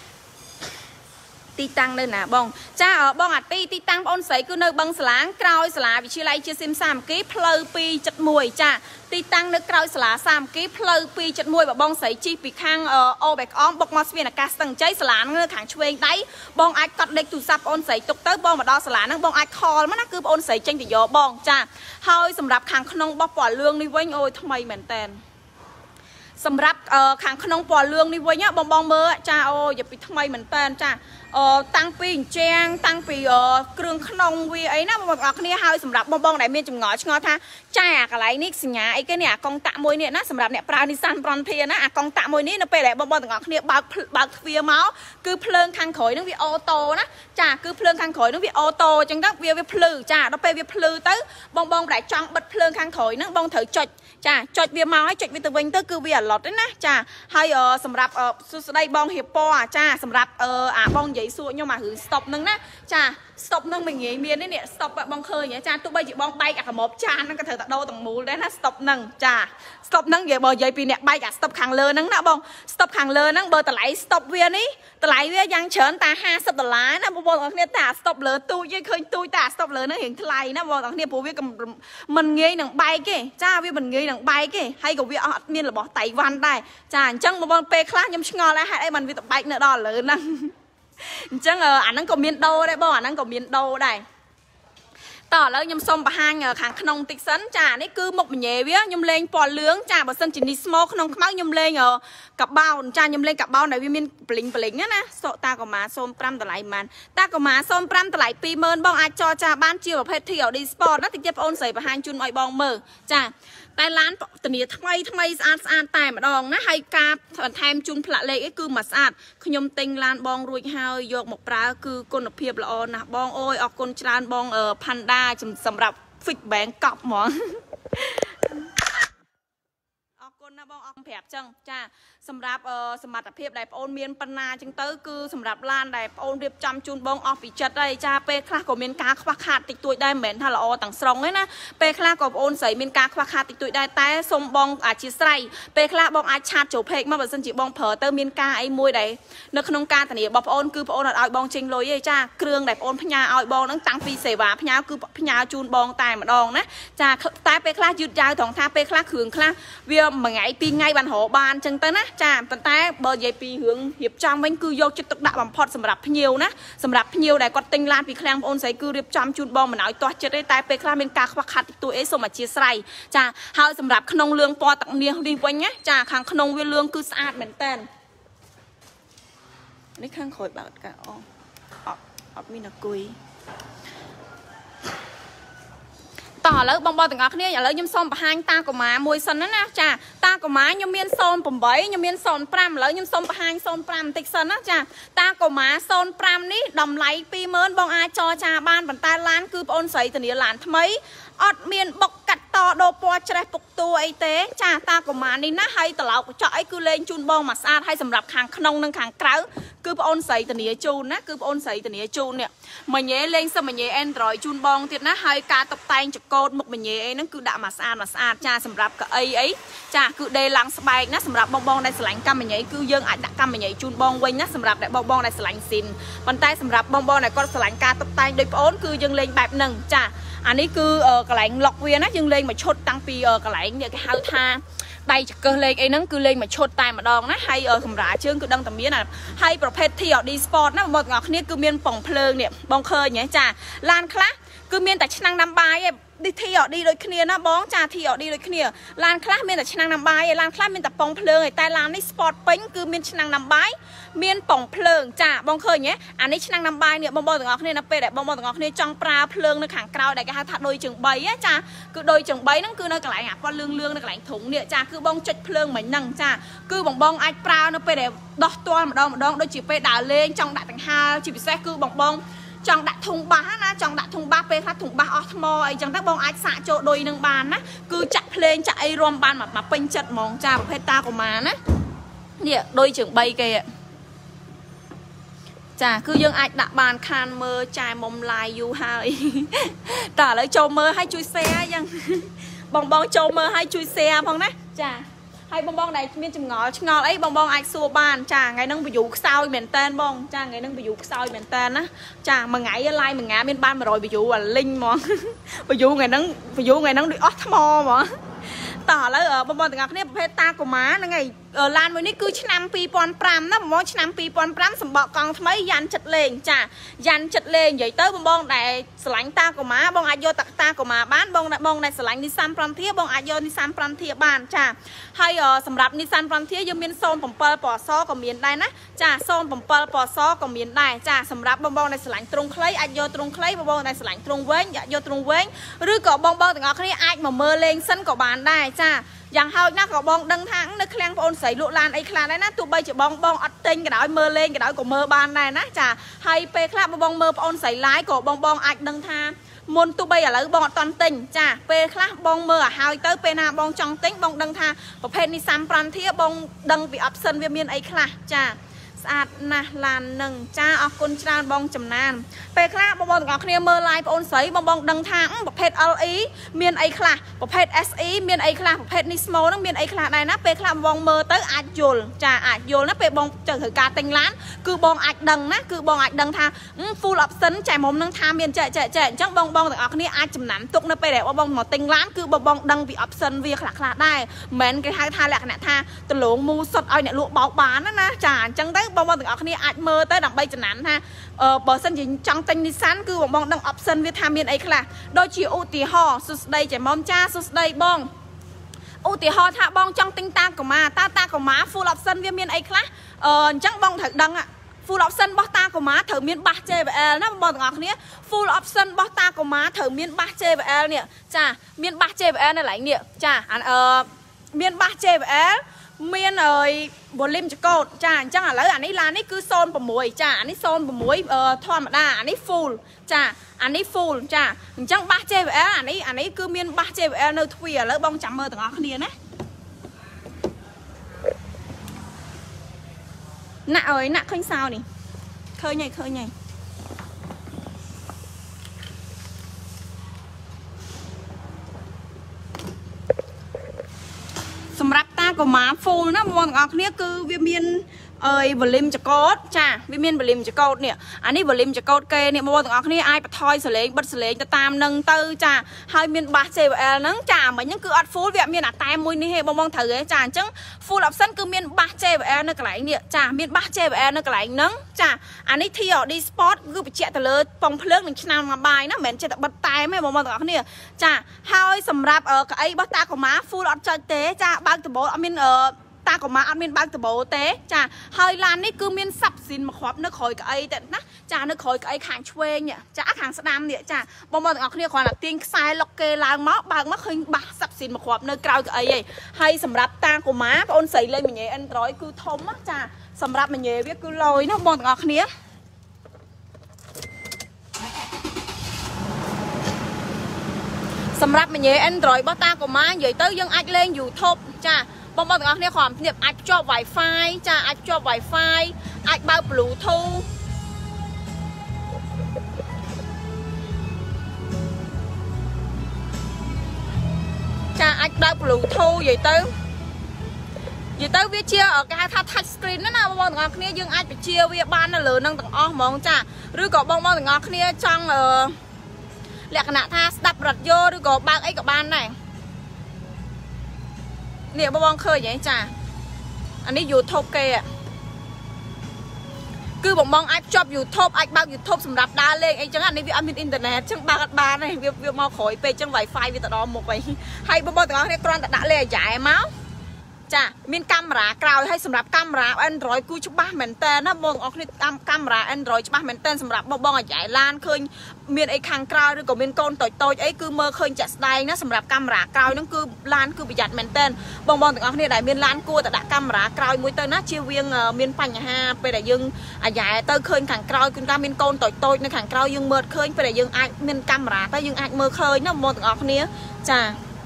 ទីតាំងនៅណាបងចាបងអាទីទីតាំងបងអូនស្រីគឺនៅបឹងសាឡាងក្រោយសាលាវិទ្យាល័យជាស៊ីមសាមគ្គីផ្លូវពីរចិតមួយចាទីតាំងនៅក្រោយសាលាសាមគ្គីផ្លូវពីរចិតមួយបងស្រីជីពីខាងអូបែកអមបុកមកស្ពានអាកាសស្ទឹងជ័យសាលានៅខាងឆ្វេងដៃបងអាចកត់លេខទូរស័ព្ទបងអូនស្រីទុកទៅបងមកដល់សាលាហ្នឹងបងអាចខលមកណាគឺបងអូនស្រីចេញទៅយកបងចាហើយសម្រាប់ខាងក្នុងបោះពណ៌លឿងនេះវិញអូយថ្មីមែនតើសម្រាប់ខាងក្នុងពណ៌លឿងនេះវិញបងបងមើលចាអូយពីថ្មីមែនតើចាអឺតាំងពីអញ្ចាំងតាំងពីគ្រឿងក្នុងវាអីណាបងប្អូនគ្នាហើយសម្រាប់បងបងដែលមានចម្ងល់ឆ្ងល់ថាចាអាកន្លែងនេះសញ្ញាអីគេនេះអាកុងតាក់មួយនេះណាសម្រាប់អ្នកប្រើ Nissan Frontier ណាអាកុងតាក់មួយនេះនៅពេលដែលបងបងទាំងអស់គ្នាបើកបើកទ្វារមកគឺភ្លើងខាងក្រោយនឹងវាអូតូណាចាគឺភ្លើងខាងក្រោយនឹងវាអូតូអញ្ចឹងទៅវាវាភ្លឺចាដល់ពេលវាភ្លឺទៅបងបងដែលចង់បិទភ្លើងខាងក្រោយហ្នឹងបងត្រូវចុចចាចុចវាមកហើយចុចវាទៅវិញទៅគឺវាអាឡុតទេណាចាហើយសម្រាប់សួស្ដីបងហៀបពណ៌ចាសម្រាប់អាបងនិយាយសួរខ្ញុំអារឿង stop ហ្នឹងណាចា stop ហ្នឹងមិនងាយមានទេនេះ stop បងឃើញចាទោះបីជាបងបែកអាកម៉ូបចានហ្នឹងក៏ត្រូវតែដូរទាំងមូលដែរណា stop ហ្នឹងចា stop ហ្នឹងនិយាយបើនិយាយពីអ្នកបែកអា stop ខាងលើហ្នឹងណាបង stop ខាងលើហ្នឹងបើតម្លៃ stop វានេះតម្លៃវាយ៉ាងច្រើនតាห้าสิบដុល្លារណាបងប្អូនគ្នាតែអា stop លើទូចឯងឃើញទូចតែអា stop លើហ្នឹងរៀងថ្លៃណាបងប្អូនគ្នាព្រោះវាមិនងាយនឹងបែកទេចាវាមិនងាយនឹងបែកទេហើយក៏វាអត់មានរបស់តៃវ៉ាន់ដែរចាអញ្ចឹងបងប្អូនពេលខ្លះខ្ញុំឆ្ងល់ដែរហេតុអីបានវាទៅបែកនៅដល់លើហ្នឹងអញ្ចឹងអាហ្នឹងក៏មានដូរដែរបងអាហ្នឹងក៏មានដូរដែរតោះឥឡូវខ្ញុំសូមបង្ហាញខាងក្នុងតិចសិនចានេះគឺមុខមញ៉េវាខ្ញុំលេងពណ៌លឿងចាបើសិនជានេះស្មោក្នុងខ្មៅខ្ញុំលេងកបោនចាខ្ញុំលេងកបោនដែលវាមានប្លិញប្លិញណាសូតាកូម៉ាសូមប្រាំតម្លៃប៉ុន្មានតាកូម៉ាសូមប្រាំតម្លៃពីរម៉ឺនបងអាចចរចាបានជាប្រភេទ T Audi Sport ណាតិចទៀតបងអូនស្រីបង្ហាញជូនឲ្យបងមើលចាតែឡានធានាថ្មីថ្មីស្អាតស្អាតតែម្ដងណាហើយការបន្ថែមជូនផ្លាកលេខអីគឺមកស្អាតខ្ញុំទិញឡានបងរួចហើយយកមកប្រើគឺគុណភាពល្អណាស់បងអូយអរគុណច្រើនបង Panda សម្រាប់ Fix Bank កប់ហ្មងអរគុណណាបងអរប្រាប់ចឹងចាសម្រាប់សមត្ថភាពដែលបងអូនមានប៉ុណ្ណាចឹងទៅគឺសម្រាប់ឡានដែលបងអូនរៀបចំជូនបងអស់ពីចិត្តហើយចាពេលខ្លះក៏មានការខ្វះខាតតិចតួចដែរមិនមែនថាល្អទាំងស្រុងទេណាពេលខ្លះក៏បងអូនស្រីមានការខ្វះខាតតិចតួចដែរតែសូមបងអធិស្ឋានពេលខ្លះបងអាចឆាតចូល page មកបើសិនជាបងប្រើទៅមានការអីមួយដែលនៅក្នុងការធានារបស់បងអូនគឺបងអូនអត់ឲ្យបងចេញលុយទេចាគ្រឿងដែលបងអូនផ្ញើឲ្យបងហ្នឹងតាំងពីសេវាផ្ញើគឺផ្ញើជូនបងតែម្ដងណាចាតែពេលខ្លះយឺតយ៉ាវត្រង់ថាពេលខ្លះគ្រឿងខ្លះវាមួយថ្ងៃពីរថ្ងៃបានរកបានចឹងទៅណាចាប៉ុន្តែបើនិយាយពីរឿងរៀបចំវិញគឺយកចិត្តទុកដាក់បំផុតសម្រាប់ភ្ញៀវណាសម្រាប់ភ្ញៀវដែលគាត់ទិញឡានពីឃ្លាំងបងអូនស្រីគឺរៀបចំជូនបងមិនឲ្យទាស់ចិត្តទេតែពេលខ្លះមានការខ្វះខាតតិចតួចអីសូមអធិស្ឋានចាហើយសម្រាប់ក្នុងលឿងពណ៌ទឹកមាសនេះវិញណាចាខាងក្នុងវាលឿងគឺស្អាតមែនតើនេះខាងក្រោយបើកកាអូអត់អត់មានអគុយតោះឥឡូវបងប្អូនទាំងអស់គ្នាឥឡូវខ្ញុំសូមបង្ហាញតាកូម៉ាមួយសិនណាចាតាកូម៉ាខ្ញុំមានศูนย์แปดខ្ញុំមានศูนย์ห้าឥឡូវខ្ញុំសូមបង្ហាញศูนย์ห้าបន្តិចសិនណាចាតាកូម៉ាศูนย์ห้าនេះតម្លៃពីរម៉ឺនបងអាចចរចាបានប៉ុន្តែឡានគឺបងអូនស្រីធានាឡានថ្មីអត់មានបុកកាត់តដូរពណ៌ច្រេះពុកតួអីទេចាតាកូម៉ានេះណាហើយត្រឡោកកញ្ចក់អីគឺលេងជូនបងមកស្អាតហើយសម្រាប់ខាងក្នុងនិងខាងក្រៅ cứ ôn sấy từ nia chun á cứ ôn sấy từ nia chun nè mà nhé lên sao mà nhé Android chun bong tiệt ná hai ca tập tay chụp code một mình nhé nó cứ đã mà xa mà xa cha sầm rạp cái ấy ấy cha cứ đây lăng spike ná sầm rạp bong bong đây sành cam mà nhé cứ dương ảnh đã cam mà nhé chun bong quanh ná sầm rạp đại bong bong đây sành xin bàn tay sầm rạp bong bong này con sành ca tập tay đôi ôn cứ dương lên bẹp nâng cha anh ấy cứ ở cái lạnh lọc viên á dương lên mà chốt tăng pi ở cái lạnh như cái hao tha đây cơ lên ấy nó cứ lên mà chốt tay mà đòn á hay ở khẩm rã chương cứ đăng tầm miếng là hayประเภท thi ở đi sport nó một ngọc này cứ miên bỏng phơi nè bong khơi nhé cha lan class cứ miên tại năng năm bài đi thi ở đi đôi kia nó bóng cha thi ở đi đôi kia lan class miên tại năng năm bài lan class miên tập bong phơi người tai lan đi sport pính cứ miên năng năm bài miên bỏng phơi cha bong khơi nhé anh ấy năng năm bài nè bong bong ngọc này nó pe đại bong bong ngọc này trong pra phơi nó khẳng cao đại cái hai thắt đôi chừng bấy á cha cứ đôi chừng bấy nó cứ nó cái lại ngạc con lương lương nó cái lại thủng nè cha cứ bong chật phơi mà nằng cha cứ bong bong ai pra nó pe đại đọt toa mà đong mà đong đôi chỉ pe đào lên trong đại tầng hai chỉ bị xe cứ bong bong trong đã thùng bá na trong đã thùng bá pe phát thùng bá osmo ấy chẳng tác bong ai xạ chỗ đôi nâng bàn á cứ chặt lên chặt ai rom bàn mà mà pin chặt mong cha một ta của má á nè đôi trưởng bay kìa chả cứ dương ai đã bàn khan mơ trai mông lai du hai tả lấy châu mơ hay chui xe dân bong bong châu mơ hay chui xe phong đấy chả hay bong bong này miên chừng ngõ ngõ ấy bong bong ai xua bàn chả ngày nâng bị dụ sao miền tên bong chả ngày nâng bị dụ sao miền tên á chả mà ngày lai mà ngã miền ban mà rồi bị dụ là linh mà bị dụ ngày nâng bị dụ ngày nâng đi ót mò mà tỏ lấy ở bong bong từ ngọc này phải ta của má nó ngày ở lan mới ní cứ năm pi pon pram nó món năm pi pon pram sầm bọ con mấy dàn chật lên chả dàn chật lên vậy tới bong bong này sánh ta của má bong ai vô tạc ta của má bán bong đại bong này sánh đi san frontier bong ai vô đi san frontier bàn chả hay ở sầm rạp đi san frontier dương miền sôn bồng pơ bỏ xó của miền đây ná chả sôn bồng pơ bỏ xó của miền đây chả sầm rạp bong bong này sánh trung khlây ai vô trung khlây bong bong này sánh trung vén dạ vô trung vén rư cọ bong bong từ ngọc này ai mà mơ lên sân của bàn đây chảอย่างเฮาหน้าก็บองดังทั้งนึกแคลงปนใส่ลูกลานไอ้คลานได้นะตัวใบจะบองบองอัดเต็งกระดอยเมื่อเล่นกระดอยก็เมื่อบานได้นะจ้าให้เปคลาบองเมื่อปนใส่ร้ายก็บองบองอัดดังท่ามนตัวใบอะไรบองตอนเต็งจ้าเปคลาบองเมื่อเฮาเตอร์เปนาบองจองเต็งบองดังท่าประเภทนิสัมปรันเทียบองดังวิอับเซนเวียมีนไอ้คลาจ้าสะอาดนะลานหนึ่งจ้าออกกุญจานบองจำนานเปคลาบองบองออกเนี่ยเมื่อลายปนใส่บองบองดังท่าประเภทเอลอีเมียนไอ้คลาประเภท เอส อี เมียนไอ้คลาประเภทนิสโมนั่งเมียนไอ้คลาได้นะเปคลาบองเมื่อเตอร์อาจโยลจ้าอาจโยลนะเปบองเจอเหตุการณ์เต็งล้านคือบองอาจดังนะคือบองอาจดังท่าฟูลออปชั่นใจมุมนั่งท่าเมียนเจเจเจจังบองบองแต่ออกเนี่ยอาจจำนานตุกนะไปแต่ว่าบองหมดเต็งล้านคือบองบองดังวิออปชั่นเวียขลักขลักได้เหมือนกับท่าท่าแหลกเนี่ยท่าตะหลงมูสดเอาเนี่ยลวกเบาบานนะนะจ้าจังได้บองบองแต่ออกเนี่ยอาจเมื่อtới đằng bay chân nắn ha ờ bờ sân gì trong tinh đi sán cứ bong bong đang option với tham miên ấy là đôi chiều ưu tì ho sus đây chỉ mong cha sus đây bong ưu tì ho thả bong trong tinh ta của má ta ta của má full option với miên ấy là ờ chắc bong thật đằng ạ full option bóc ta của má thử miên ba chê và nó bong ngọc nia full option bóc ta của má thử miên ba chê và nè chà miên ba chê và này lại nè chà ờ miên ba chê và miên ơiบริมจะโกดจ้าจังอ่ะแล้วอันนี้ร้านนี้คือโซนประมวยจ้าอันนี้โซนประมวยเอ่อธรรมดาอันนี้ฟูลจ้าอันนี้ฟูลจ้าจังบ้าเจวเอลอันนี้อันนี้คือเมียนบ้าเจวเอลเนื้อทวีแล้วบองจำเมื่อต่างกันเนี่ยนะน่ะเอ้ยน่ะเคยsaoนี่เคยไงเคยไงสำหรับตาของม้าฟูนะมองออกเนี่ยคือวิมีนเอ่ยบลิมจะโกดจ้าวิมีนบลิมจะโกดเนี่ยอันนี้บลิมจะโกดเกเนี่ยมองออกเนี่ยไอ้ปะทอยเสลงบัดเสลงจะตามนังเตอจ้าให้มีนบาเจเอลนังจ้าเหมือนยังคืออัดฟูเวียมีนอ่ะตายมวยนี่เฮบมองถือจ้าจังฟูหลับสั้นคือมีนบาเจเอลนั่นกระไรเนี่ยจ้ามีนบาเจเอลนั่นกระไรนังจ้าอันนี้ที่ออกดีสปอร์ตคือไปเจาะแต่เลยปองเพลิงหนึ่งชั้นมาบายนะเหมือนจะบัดตายไม่มองออกเนี่ยจ้าให้สำหรับเออไอ้บัตตาของม้าฟูอัดใจเตะจ้าบางตัวบอกมินเออตาของม้าอัดมินบางตัวบอกเตะจ้าเฮยลานนี่คือมินสับสินมาขวับนึกคอยกับไอ้แต่นะจ้านึกคอยกับไอ้ขางช่วยเนี่ยจ้าขางสนามเนี่ยจ้าบางบางตัวเนี่ยคนละตีนสายล็อกเกลางม้าบางม้าเคยบาสับสินมาขวับนึกกล่าวกับไอ้ให้สำหรับตาของม้าปนใส่เลยมันเนี่ยอันร้อยคือทมจ้าสำหรับมันเนี่ยวิคือลอยนะบางตัวเนี่ยสำหรับมันเนี่ยอันร้อยบ้าตาของม้าใหญ่เต้ยยังอัดเล่นอยู่ทบจ้าបងបងទាំងអស់គ្នាความនេះអាចភ្ជាប់ Wi-Fi ចាអាចភ្ជាប់ Wi-Fi អាចបើក Bluetooth ចាអាចបើក Bluetooth និយាយទៅនិយាយទៅវាជាគេហៅថា touch screen ណាបងបងទាំងអស់គ្នាយើងអាចបញ្ជាវាបាននៅលើនឹងទាំងអស់ហ្មងចាឬក៏បងបងទាំងអស់គ្នាចង់លក្ខណៈថាស្ដាប់រ៉ាឌីយ៉ូឬក៏បើកអីក៏បានដែរនេះបងបងឃើញហ៎ចាអានេះ YouTube គេគឺបងបងអាចភ្ជាប់ YouTube អាចបើក YouTube សម្រាប់ដើរលេងអីចឹងអានេះវាអត់មានអ៊ីនធឺណិតចឹងបើកអត់បានទេវាវាមកក្រោយពេកចឹង Wi-Fi វាទៅដល់មុខវិញហើយបងបងទាំងអស់គ្នាគ្រាន់តែដាក់លេខអាយ៉ែមកចាមានកាមេរ៉ាក្រោយហើយសម្រាប់កាមេរ៉ា Android គឺច្បាស់មែនតើណាបងប្អូនគ្នាកាមេរ៉ា Android ច្បាស់មែនតើសម្រាប់បងបងអាយ៉ែឡានឃើញមានអីខាងក្រោយឬក៏មានកូនតូចតូចអីគឺមើលឃើញចាក់ស្ដែងណាសម្រាប់កាមេរ៉ាក្រោយហ្នឹងគឺឡានគឺប្រយ័ត្នមែនតើបងបងទាំងអស់គ្នាដែលមានឡានគួរតែដាក់កាមេរ៉ាក្រោយមួយទៅណាជៀសវាងមានបញ្ហាពេលដែលយើងអាយ៉ែទៅឃើញខាងក្រោយគឺថាមានកូនតូចតូចនៅខាងក្រោយយើងមើលឃើញពេលដែលយើងអាចមានកាមេរ៉ាទៅយើងអាចមើលឃើញណាបងទាំងអស់គ្នាចា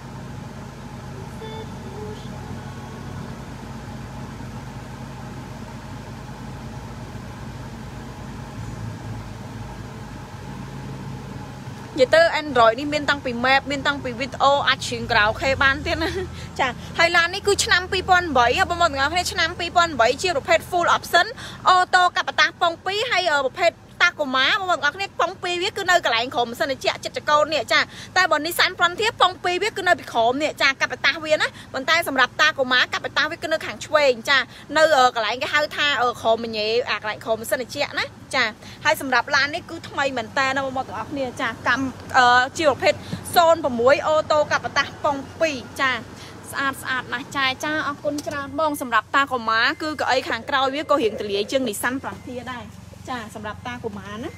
និយាយទៅ Android នេះមានតាំងពី map មានតាំងពី video អាចច្រៀង karaoke បានទៀតណាចាហើយឡាននេះគឺឆ្នាំពីរពាន់ប្រាំបីបងប្អូនទាំងអស់គ្នាឆ្នាំពីរពាន់ប្រាំបីជាប្រភេទ full option អូតូកាបតាប៉ុងពីរហើយប្រភេទតាកូម៉ាបងប្អូនទាំងអស់គ្នាប៉ុងពីរវាគឺនៅកន្លែងក្រោមសិនជាចិត្តចកោននេះចាតែបើ Nissan Frontier ប៉ុងពីរវាគឺនៅពីក្រោមនេះចាកាបតាវាណាប៉ុន្តែសម្រាប់តាកូម៉ាកាបតាវាគឺនៅខាងឆ្វេងចានៅកន្លែងគេហៅថាក្រោមញ៉េអាកន្លែងក្រោមសិនជាណាចាហើយសម្រាប់ឡាននេះគឺថ្មីមែនតើណាបងប្អូនទាំងអស់គ្នាចាកម្មជាប្រភេទ ศูนย์หก អូតូកាបតាប៉ុងពីរចាស្អាតស្អាតណាស់ចាចាអរគុណច្រើនបងសម្រាប់តាកូម៉ាគឺកៅអីខាងក្រោយវាក៏រៀងទលាយជាង Nissan Frontier ដែរចាសម្រាប់តាកូម៉ាណា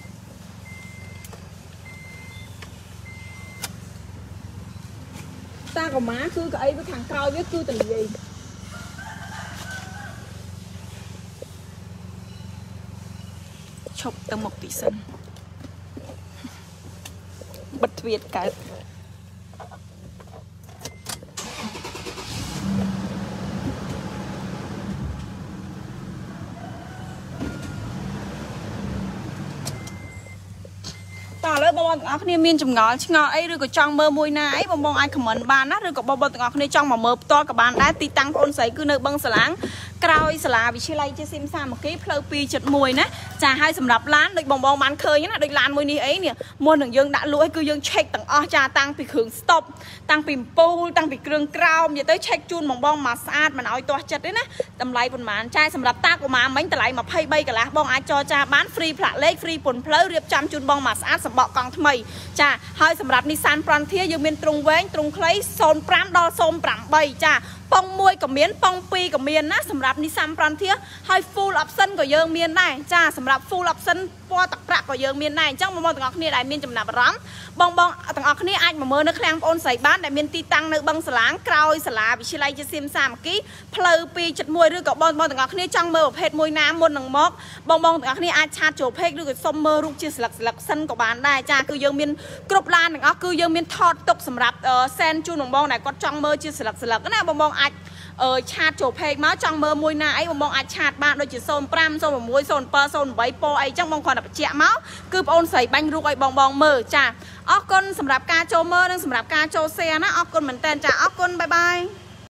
តាកូម៉ាគឺកៅអីវាខាងក្រោយវាគឺទលាយឈប់ទៅមុខទីសិនបិទទ្វារកើត តើឥឡូវបងប្អូនទាំងអស់គ្នាមានចម្ងល់ឆ្ងល់អីឬក៏ចង់មើលមួយណាអីបងប្អូនអាចខមមិនបានណាឬក៏បងប្អូនទាំងអស់គ្នាចង់មកមើលផ្ទាល់ក៏បានដែរទីតាំងបងប្អូនស្រីគឺនៅបឹងសាឡាងក្រោយសាលាវិទ្យាល័យជាស៊ីមសាមគ្គីផ្លូវ ពីរ 七 មួយ ណាចាហើយសម្រាប់ឡានដូចបងបងបានឃើញណាដូចឡានមួយនេះអីនេះមុននឹងយើងដាក់លក់ឲ្យគឺយើង check ទាំងអស់ចាតាំងពីគ្រឿង stop តាំងពីអំពូលតាំងពីគ្រឿងក្រោមនិយាយទៅ check ជូនបងបងមកស្អាតមិនឲ្យទាស់ចិត្តទេណាតម្លៃប៉ុន្មានចាសម្រាប់តាកូម៉ាមិញតម្លៃ ยี่สิบสาม កន្លះបងអាចចរចាបាន free ផ្លាកលេខ free ពន្ធផ្លូវរៀបចំជូនបងមកស្អាតសម្បកកង់ថ្មីចាហើយសម្រាប់ Nissan Frontier យើងមានទ្រង់វែងទ្រង់ខ្លី ศูนย์ห้า ដល់ ศูนย์แปด ចាប៉ងមួយក៏មានប៉ងពីរក៏មានណាសម្រាប់ Nissan Frontier ហើយ full option ក៏យើងមានដែរចាសម្រាប់ full option ពណ៌ទឹកប្រាក់ក៏យើងមានដែរអញ្ចឹងបងប្អូនទាំងអស់គ្នាដែលមានចំណាប់អារម្មណ៍បងបងទាំងអស់គ្នាអាចមកមើលនៅឃ្លាំងបងប្អូនស្រីបានដែលមានទីតាំងនៅបឹងសាឡាងក្រោយសាលាវិទ្យាល័យជាសៀមសាមគ្គីផ្លូវ ពីរ 七 មួយ ឬក៏បងប្អូនទាំងអស់គ្នាចង់មើលប្រភេទមួយណាមុននឹងមកបងបងទាំងអស់គ្នាអាចឆាតចូល page ឬក៏សុំមើលរូបជាស្លឹកស្លឹកសិនក៏បានដែរចាគឺយើងមានគ្រប់ឡានទាំងអស់គឺយើងមានថតទុកសម្រាប់សែនជូនបងបងដែលគាត់ចង់មើលជាស្លឹកស្លឹកណាបងបងអាចអឺឆាតចូល page មកចង់មើលមួយណាអីបងបងអាចឆាតបានដូចជា ศูนย์ห้า ศูนย์หก ศูนย์แปด ศูนย์แปด ពណ៌អីចឹងបងគ្រាន់តែបញ្ជាក់មកគឺបងអូនស្រីបាញ់រូបឲ្យបងបងមើលចាអរគុណសម្រាប់ការចូលមើលនិងសម្រាប់ការចូល share ណាអរគុណមែនតើចាអរគុណបាយបាយ